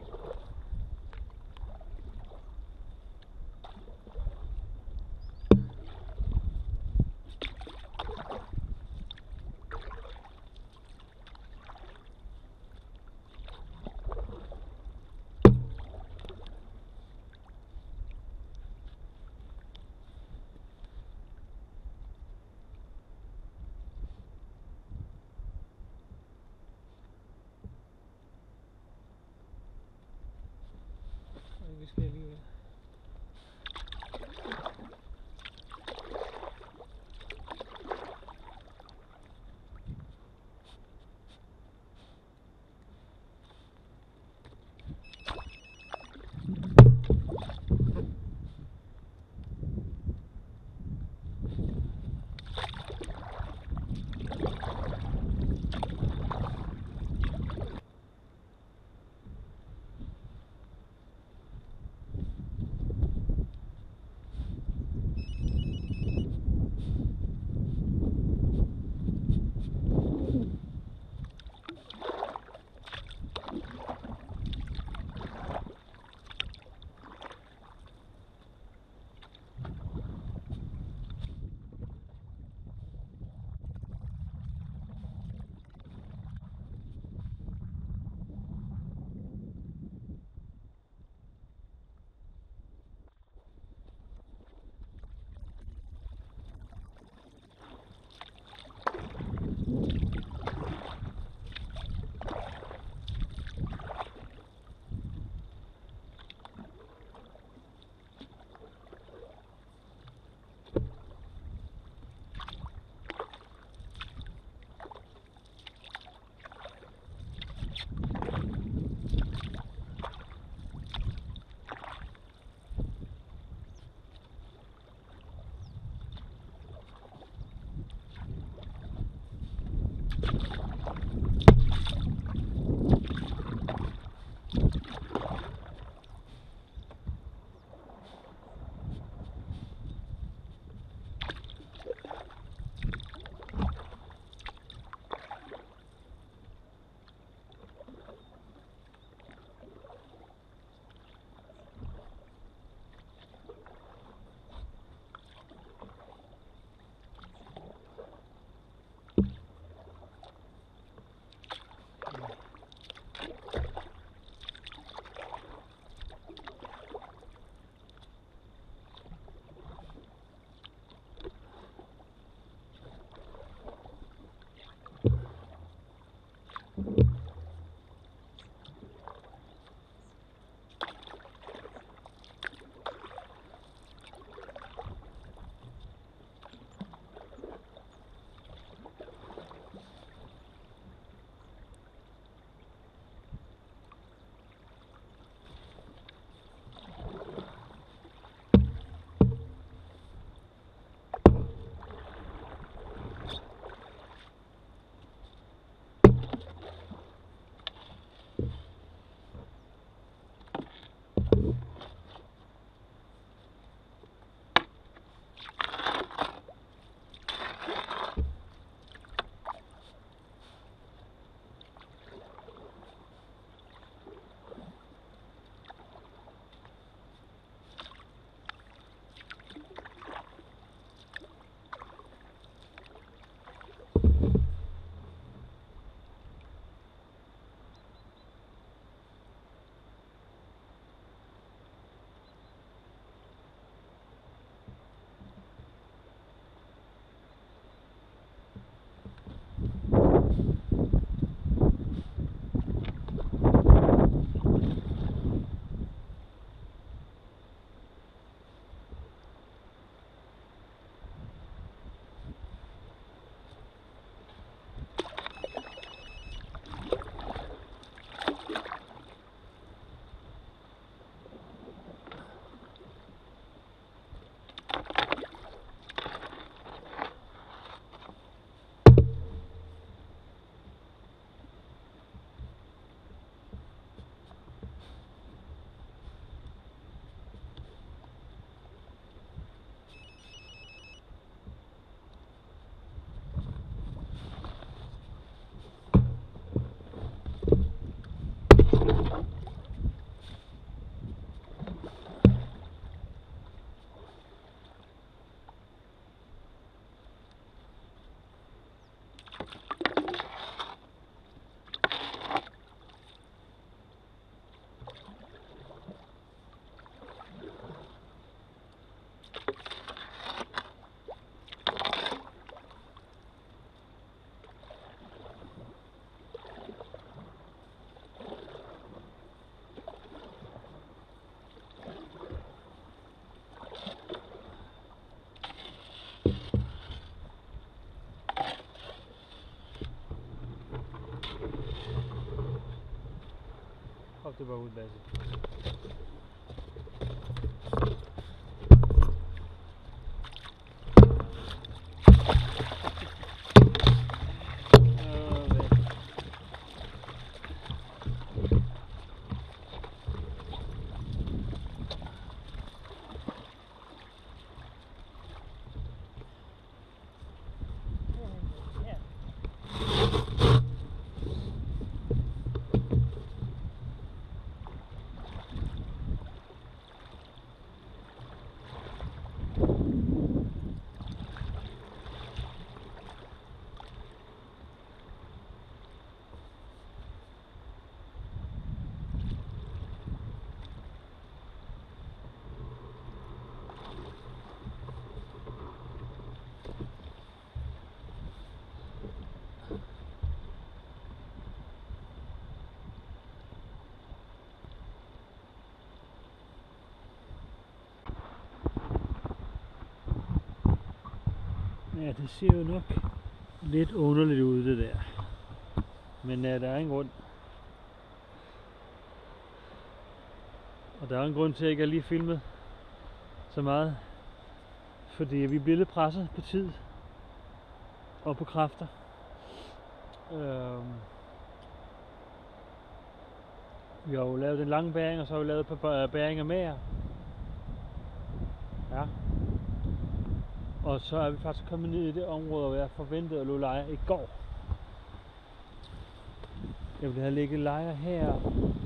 Vi skal alligevel. det var ud, Lasse. Ja, det ser jo nok lidt underligt ud, det der. Men der er en grund. Og der er en grund til, at jeg ikke har lige filmet så meget. Fordi vi bliver lidt presset på tid og på kræfter. Vi har jo lavet en lang bæring, og så har vi lavet et par bæringer mere. Ja. Og så er vi faktisk kommet ned i det område, hvor jeg forventede at lå lejre i går. Jeg ville have ligget lejre her,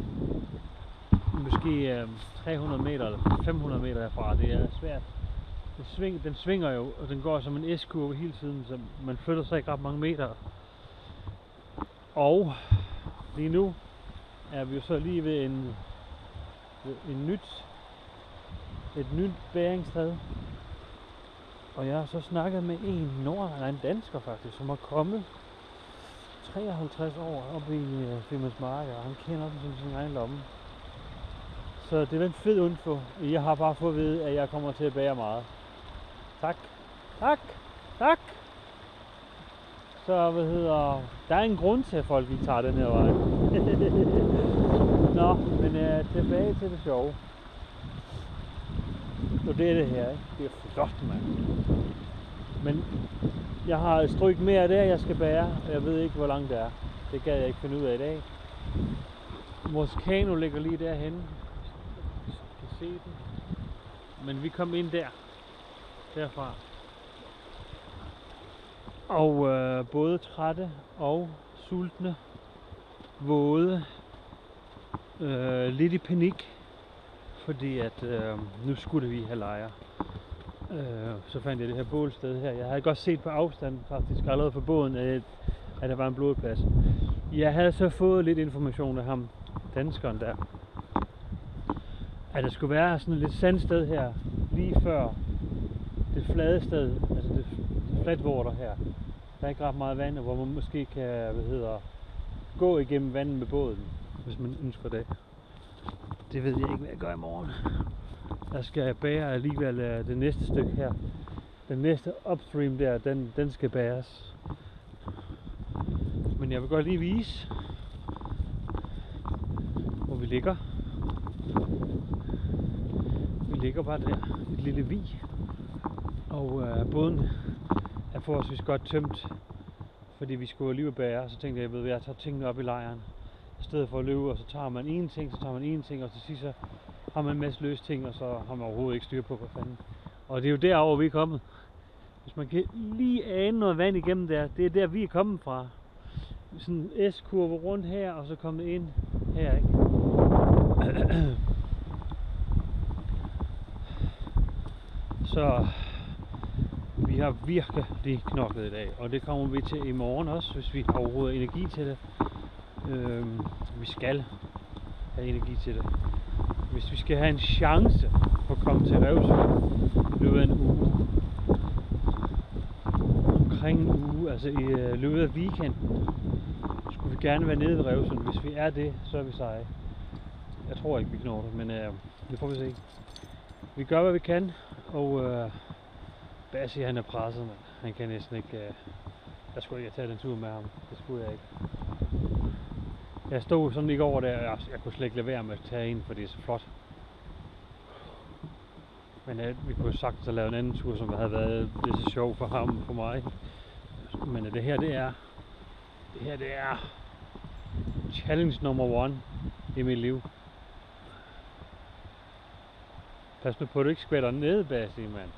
måske 300 meter eller 500 meter herfra. Det er svært. Den svinger jo, og den går som en S-kurve hele tiden, så man flytter sig ikke ret mange meter. Og lige nu er vi jo så lige ved et nyt bæringssted. Og jeg har så snakket med en dansker faktisk, som har kommet 53 år op i Mugga, og han kender den som sin egen lomme. Så det er en fed info. Jeg har bare fået at vide, at jeg kommer til at bære meget. Tak. Tak. Tak. Så der er en grund til, at folk ikke tager den her vej. Nå, men tilbage til det sjove. Og det er det her, ikke? Det er flot, mand. Men jeg har et stryk mere der, jeg skal bære, og jeg ved ikke, hvor langt det er. Det gad jeg ikke finde ud af i dag. Vores kano ligger lige derhenne. Du kan se den. Men vi kom ind derfra. Og både trætte og sultne, våde, lidt i panik. Fordi at nu skulle vi have lejre. Så fandt jeg det her bålsted her. Jeg havde godt set på afstand faktisk allerede fra båden, at der var en blodplads. Jeg havde så fået lidt information af ham, danskeren der, at der skulle være sådan et lidt sandsted her, lige før det flade sted, altså det flat water her. Der er ikke ret meget vand, hvor man måske kan, gå igennem vandet med båden, hvis man ønsker det. Det ved jeg ikke, hvad jeg gør i morgen. Der skal jeg bære alligevel det næste stykke her. Den næste upstream der, den skal bæres. Men jeg vil godt lige vise, hvor vi ligger. Vi ligger bare der, et lille vig. Og båden er forholdsvis godt tømt, fordi vi skulle alligevel bære. Så tænkte jeg, at jeg tager tingene op i lejren. I stedet for at løbe, og så tager man en ting, og til sidst så har man en masse løse ting, og så har man overhovedet ikke styr på, hvad fanden. Og det er jo derover vi er kommet. Hvis man kan lige ane noget vand igennem der, det er der vi er kommet fra. Sådan en S-kurve rundt her, og så kommet ind her, ikke? Så vi har virkelig knoklet i dag, og det kommer vi til i morgen også, hvis vi har overhovedet energi til det. Vi skal have energi til det. Hvis vi skal have en chance for at komme til Revsund i løbet af en uge, omkring en uge, altså i løbet af weekenden, skulle vi gerne være nede ved Revsund. Hvis vi er det, så er vi seje. Jeg tror ikke, vi knår det, men det får vi se. Vi gør, hvad vi kan, og Bassi, han er presset, men han kan næsten ikke. Jeg skulle ikke have taget den tur med ham. Det skulle jeg ikke. Jeg stod sådan i går der, og jeg kunne slet ikke lade være med at tage en, for det er så flot. Men vi kunne sagtens have lavet en anden tur, som havde været det så sjovt for ham for mig. Men det her det er challenge nummer 1 i mit liv. Pas nu på, at du ikke skvætter ned, Basi, mand.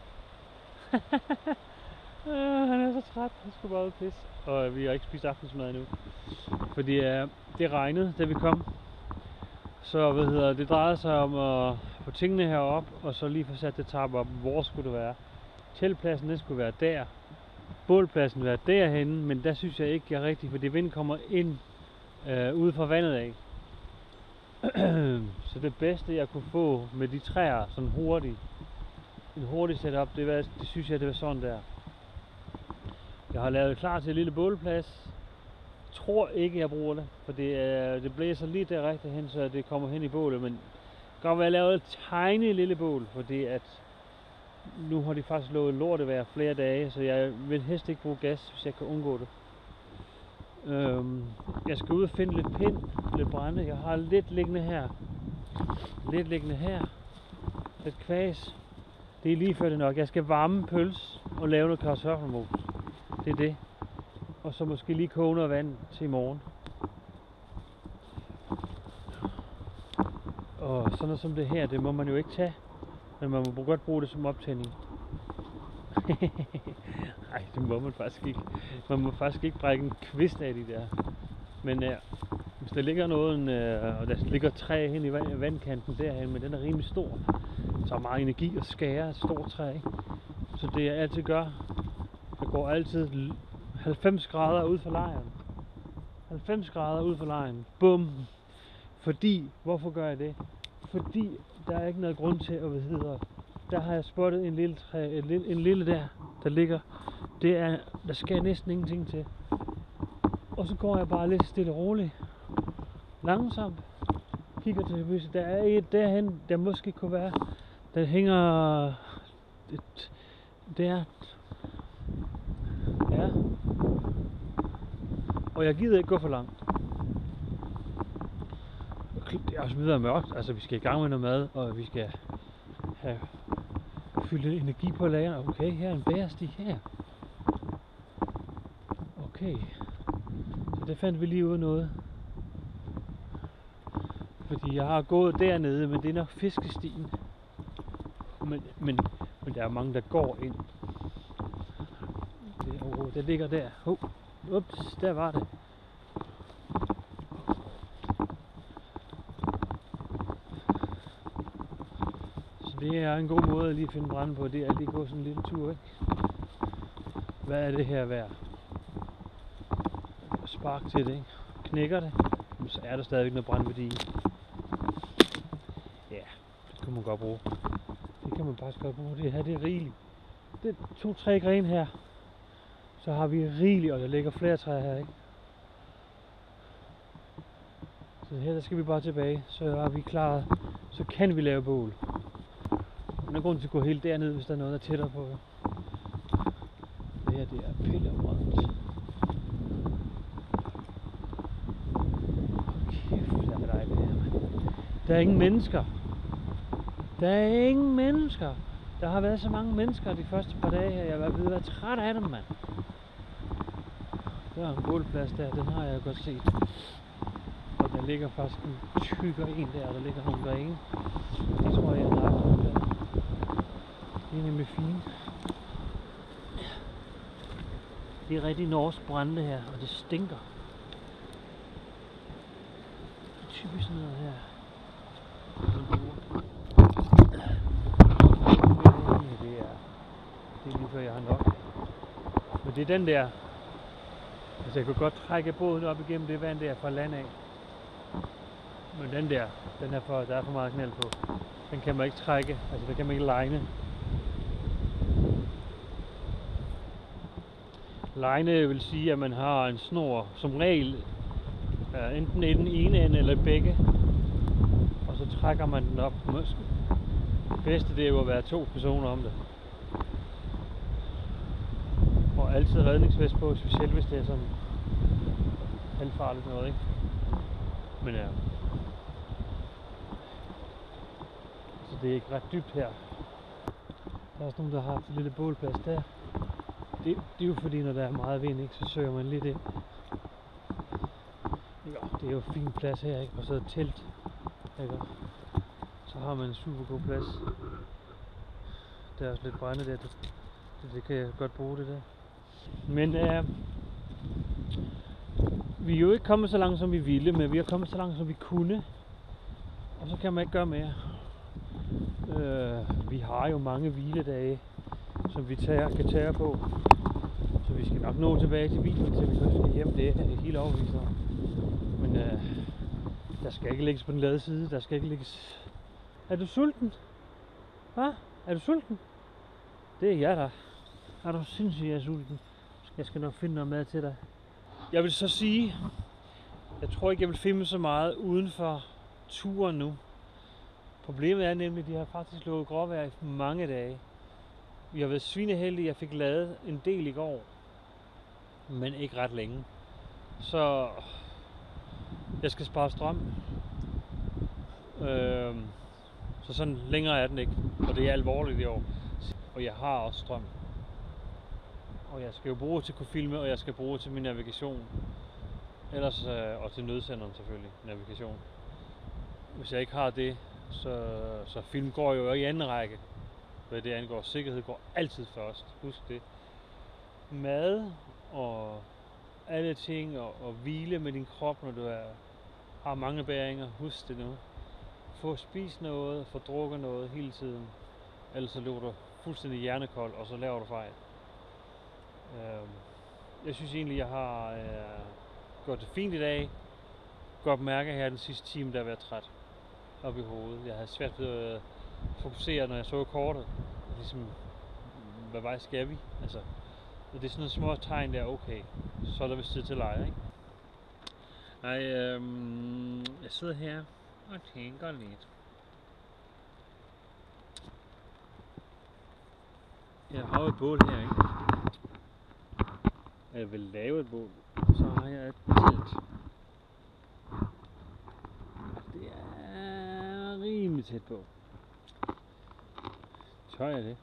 Han er så træt, han skulle bare ud pisse. Og vi har ikke spist aftensmad endnu. Fordi det regnede, da vi kom. Så det drejede sig om at få tingene herop, og så lige få sat det tarp op. Hvor skulle det være? Teltpladsen, den skulle være der. Bålpladsen være derhenne, men der synes jeg ikke, jeg er rigtigt, fordi vinden kommer ind ude fra vandet af. Så det bedste, jeg kunne få med de træer, sådan en hurtig setup, det synes jeg, det var sådan der. Jeg har lavet klar til en lille bålplads. Tror ikke, jeg bruger det, for det blæser lige der rigtig hen, så det kommer hen i bålet, men det kan være lavet et tiny lille bål, fordi at nu har de faktisk lovet lortevejr flere dage, så jeg vil helst ikke bruge gas, hvis jeg kan undgå det. Jeg skal ud og finde lidt pind, lidt brænde. Jeg har lidt liggende her. Lidt kvæs. Det er lige før det nok. Jeg skal varme pøls og lave noget kartoffelmos. Det er det. Og så måske lige koge noget vand til i morgen. Og sådan noget som det her, det må man jo ikke tage. Men man må godt bruge det som optænding. Nej, det må man faktisk ikke. Man må faktisk ikke brække en kvist af de der. Men hvis der ligger noget, og der ligger træ hen i vandkanten derhen, men den er rimelig stor, så er meget energi at skære et stort træ. Så det jeg altid gør, jeg går altid 90 grader ud for lejren. 90 grader ud for lejren. Bum! Hvorfor gør jeg det? Fordi der er ikke noget grund til at der har jeg spottet en lille træ, en lille der ligger. Der skal næsten ingenting til. Og så går jeg bare lidt stille og roligt. Langsomt. Kigger til huset. Der er et derhen, der måske kunne være. Der hænger der. Ja. Og jeg gider ikke gå for langt. Det er også videre mørkt. Altså vi skal i gang med noget mad, og vi skal fylde energi på lageret. Okay, her er en bærestig her. Okay. Så det fandt vi lige ud af noget. Fordi jeg har gået dernede, men det er nok fiskestien. Men der er mange, der går ind. Det ligger der. Ups, der var det. Så det er en god måde at lige finde brænde på, det er at lige gå sådan en lille tur, ikke? Hvad er det her værd? Spark til det, ikke? Knækker det, så er der stadigvæk noget brændværdi i. Ja, det kan man godt bruge. Det kan man faktisk godt bruge. Det her, det er rigeligt. Det er 2-3 grene her. Så har vi rigeligt, og der ligger flere træer her, ikke? Så her der skal vi bare tilbage, så er vi klar. Så kan vi lave bål. Der er grund til at gå helt derned, hvis der er noget, der er tættere på. Det her, det er pillerødt. Kæft, der er dejligt her, mand. Der er ingen mennesker. Der har været så mange mennesker de første par dage her. Jeg er ved at være træt af dem, mand. Der er en bålplads der, den har jeg godt set. Og der ligger faktisk en tykker en der ligger nogle grene. Det tror jeg er lagt der. Det er nemlig fint. Det er rigtig norsk brænde her, og det stinker. Typisk sådan noget her. Det er lige før jeg har nok. Men det er den der. Altså jeg kunne godt trække båden op igennem det vand der fra land af. Men den der, der er for meget knald på. Den kan man ikke trække, altså der kan man ikke legne. Legne vil sige, at man har en snor, som regel enten i den ene ende eller begge. Og så trækker man den op. Det bedste det er jo at være 2 personer om det. Og altid redningsvest på, specielt hvis det er sådan halvfarligt noget, ikke? Men så det er ikke ret dybt her. Der er også nogen, der har haft en lille bålplads der. Det er jo fordi, når der er meget vind, ikke, så søger man lidt ind. Ja, det er jo en fin plads her, ikke? Og så et telt. Ikke? Så har man en super god plads. Der er også lidt brænde der. Det kan jeg godt bruge det der. Men vi er jo ikke kommet så langt, som vi ville, men vi er kommet så langt, som vi kunne. Og så kan man ikke gøre mere. Vi har jo mange hviledage, som vi kan tage på. Så vi skal nok nå tilbage til bilen, så vi skal hjem. Det er helt overbevist om. Men der skal ikke lægges på den lade side. Der skal ikke lægges... Er du sulten? Hva? Er du sulten? Det er jeg da. Er du sindssygt, jeg er sulten? Jeg skal nok finde noget mad til dig. Jeg vil så sige, jeg tror ikke, jeg vil filme så meget uden for turen nu. Problemet er nemlig, at de har faktisk lovet gråvejr i mange dage. Vi har været svineheldige, jeg fik lavet en del i går. Men ikke ret længe. Så jeg skal spare strøm. Så sådan længere er den ikke. Og det er alvorligt i år. Og jeg har også strøm. Og jeg skal jo bruge til at kunne filme, og jeg skal bruge til min navigation. Ellers, og til nødsenderen selvfølgelig, navigation. Hvis jeg ikke har det, så film går jo i anden række. Hvad det angår. Sikkerhed går altid først. Husk det. Mad og alle ting og hvile med din krop, når du har mange bæringer. Husk det nu. Få spist noget, få drukket noget hele tiden. Ellers så løber du fuldstændig hjernekold, og så laver du fejl. Jeg synes egentlig, jeg har gjort det fint i dag. Godt mærke her den sidste time, der har været træt op i hovedet. Jeg havde svært ved at fokusere, når jeg så kortet. Ligesom, hvad vej skal vi? Altså, og det er sådan nogle små tegn der, okay, så er der vist tid til lejr, ikke? Nej, jeg sidder her og tænker lidt. Jeg har jo et bål her, ikke? Jeg vil lave et bål, så har jeg et telt. Det er rimelig tæt på. Tør jeg det?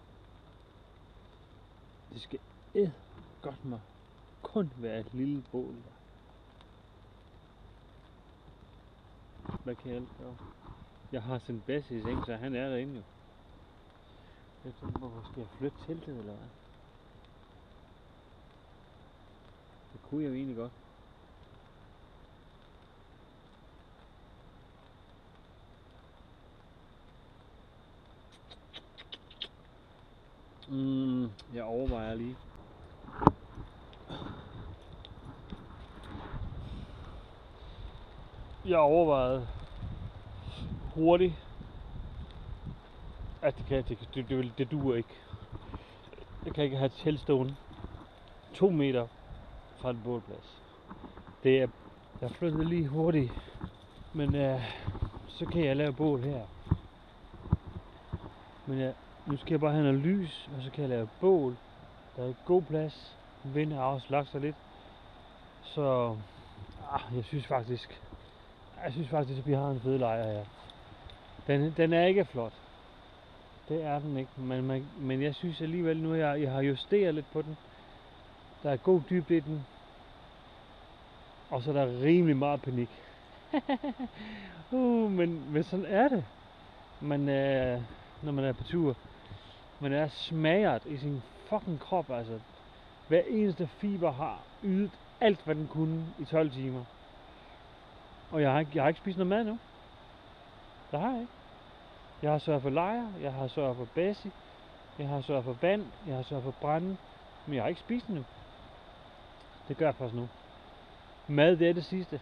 Det skal godt mig kun være et lille bål. Hvad kan jeg ellers gøre? Jeg har sendt Basse i seng, så han er derinde jo. Jeg tænker, hvorfor skal jeg flytte teltet eller hvad? Det kunne jeg jo egentlig godt. Jeg overvejer lige. Jeg overvejede hurtigt, at det duer ikke. Jeg kan ikke have et telt stående 2 meter fra en bålplads. Jeg flyttede lige hurtigt, men så kan jeg lave bål her. Men nu skal jeg bare have noget lys, og så kan jeg lave bål. Der er god plads. Vinden har også lagt sig lidt. Så jeg synes faktisk, at vi har en fed lejr her. Den er ikke flot. Det er den ikke. Men jeg synes alligevel nu, jeg har justeret lidt på den. Der er god dybde i den. Og så er der rimelig meget panik. Men sådan er det. Når man er på tur. Man er smagret i sin fucking krop, altså. Hver eneste fiber har ydet alt, hvad den kunne i 12 timer. Og jeg har ikke spist noget mad nu. Det har jeg ikke. Jeg har sørget for lejr, jeg har sørget for Basse, jeg har sørget for vand, jeg har sørget for brænde, men jeg har ikke spist nu. Det gør jeg først nu. Mad, det er det sidste.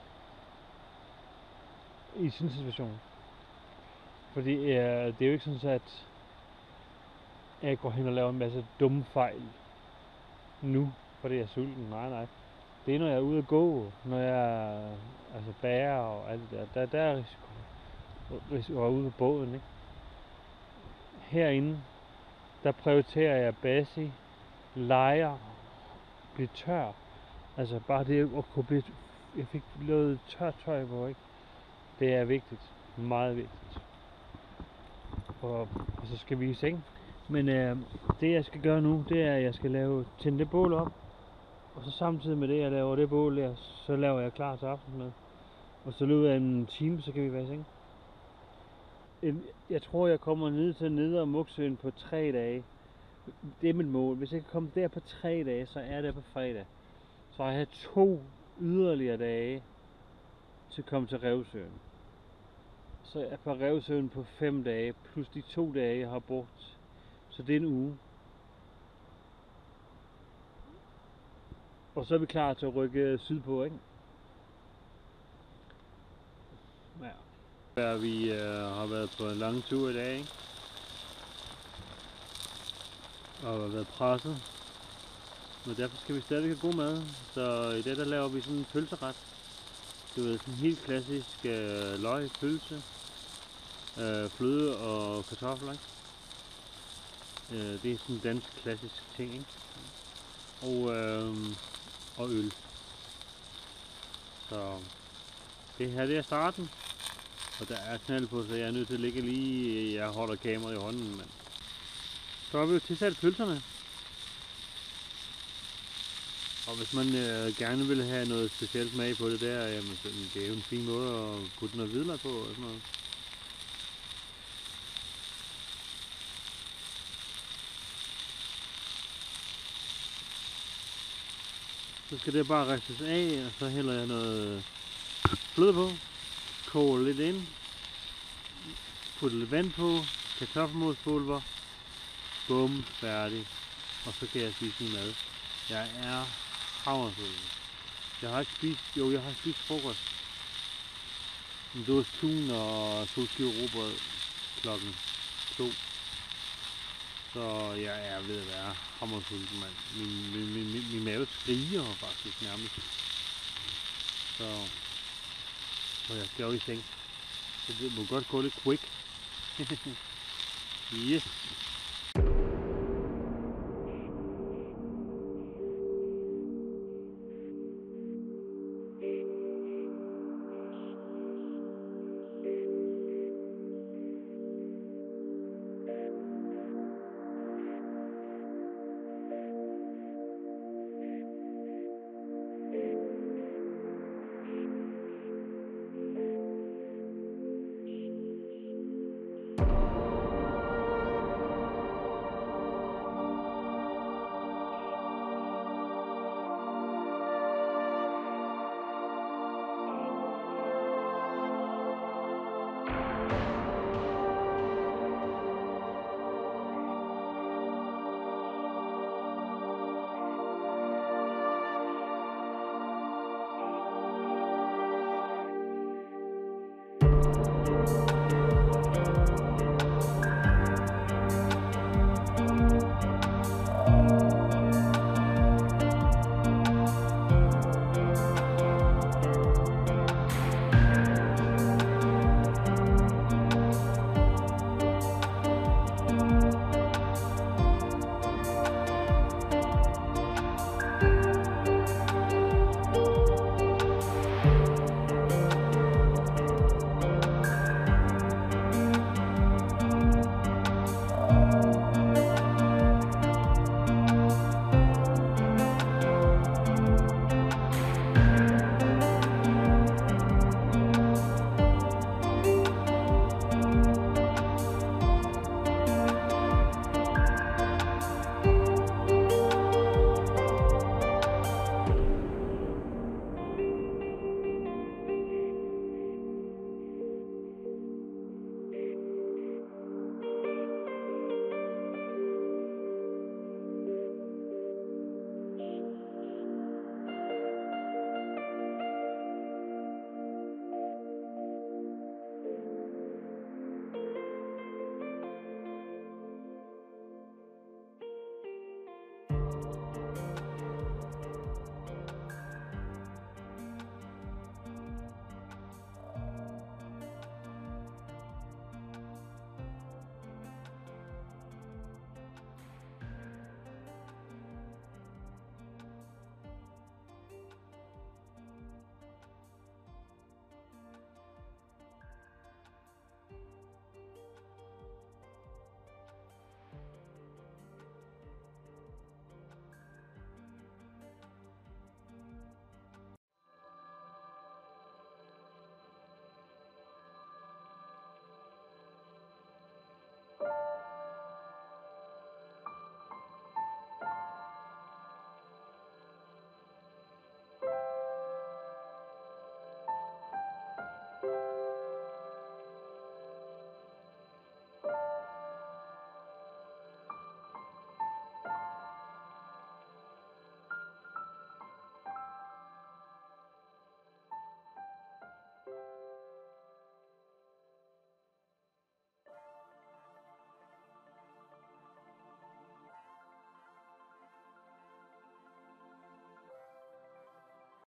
I sådan en situation. Fordi det er jo ikke sådan, at jeg går hen og laver en masse dumme fejl nu, fordi jeg er sulten. Nej. Det er, når jeg er ude at gå, når jeg bærer og alt det der. Der er risiko. Risiko ude på båden, ikke? Herinde, der prioriterer jeg Basse, lejre, blive tør. Altså bare det at kunne blive jeg fik lavet tørt tøj på, ikke? Det er vigtigt. Meget vigtigt. Og så skal vi i seng. Men det jeg skal gøre nu, det er, at jeg skal tænde det bål op. Og så samtidig med det, jeg laver det bål der, så laver jeg klar til aftensmad. Og så løbet af en time, så kan vi være i seng. Jeg tror, jeg kommer ned til Nedre Mugsøen på 3 dage. Det er mit mål. Hvis jeg kan komme der på 3 dage, så er det på fredag. Så har jeg 2 yderligere dage til at komme til Revsøen. Så er jeg på Revsøen på 5 dage, plus de 2 dage, jeg har brugt. Så det er en uge. Og så er vi klar til at rykke sydpå, ikke? Ja. Vi har været på en lang tur i dag, ikke? Og har været presset. Men derfor skal vi stadig have god mad. Så i det der laver vi sådan en pølseret. Det er sådan en helt klassisk løg, pølse, fløde og kartofler, ikke? Det er sådan en dansk klassisk ting, ikke? Og øl. Så det her det er starten. Og der er knald på, så jeg er nødt til at ligge lige, jeg holder kameraet i hånden, men så har vi jo tilsat pølserne. Og hvis man gerne vil have noget specielt smag på det der, jamen, det er jo en fin måde at putte noget hvidløg på og sådan noget. Så skal det bare ristes af, og så hælder jeg noget fløde på, koger lidt ind, putter lidt vand på, kartoffelmospulver, bum, færdig, og så kan jeg spise min mad. Jeg er havresulten. Jeg har spist frokost. En dåse tun og 2 skiver rugbrød klokken 2. Så jeg er ved at være hammersulten, mand. Min mave skriger faktisk nærmest. Så jeg skal jo i seng. Så det må godt gå lidt quick. Yes.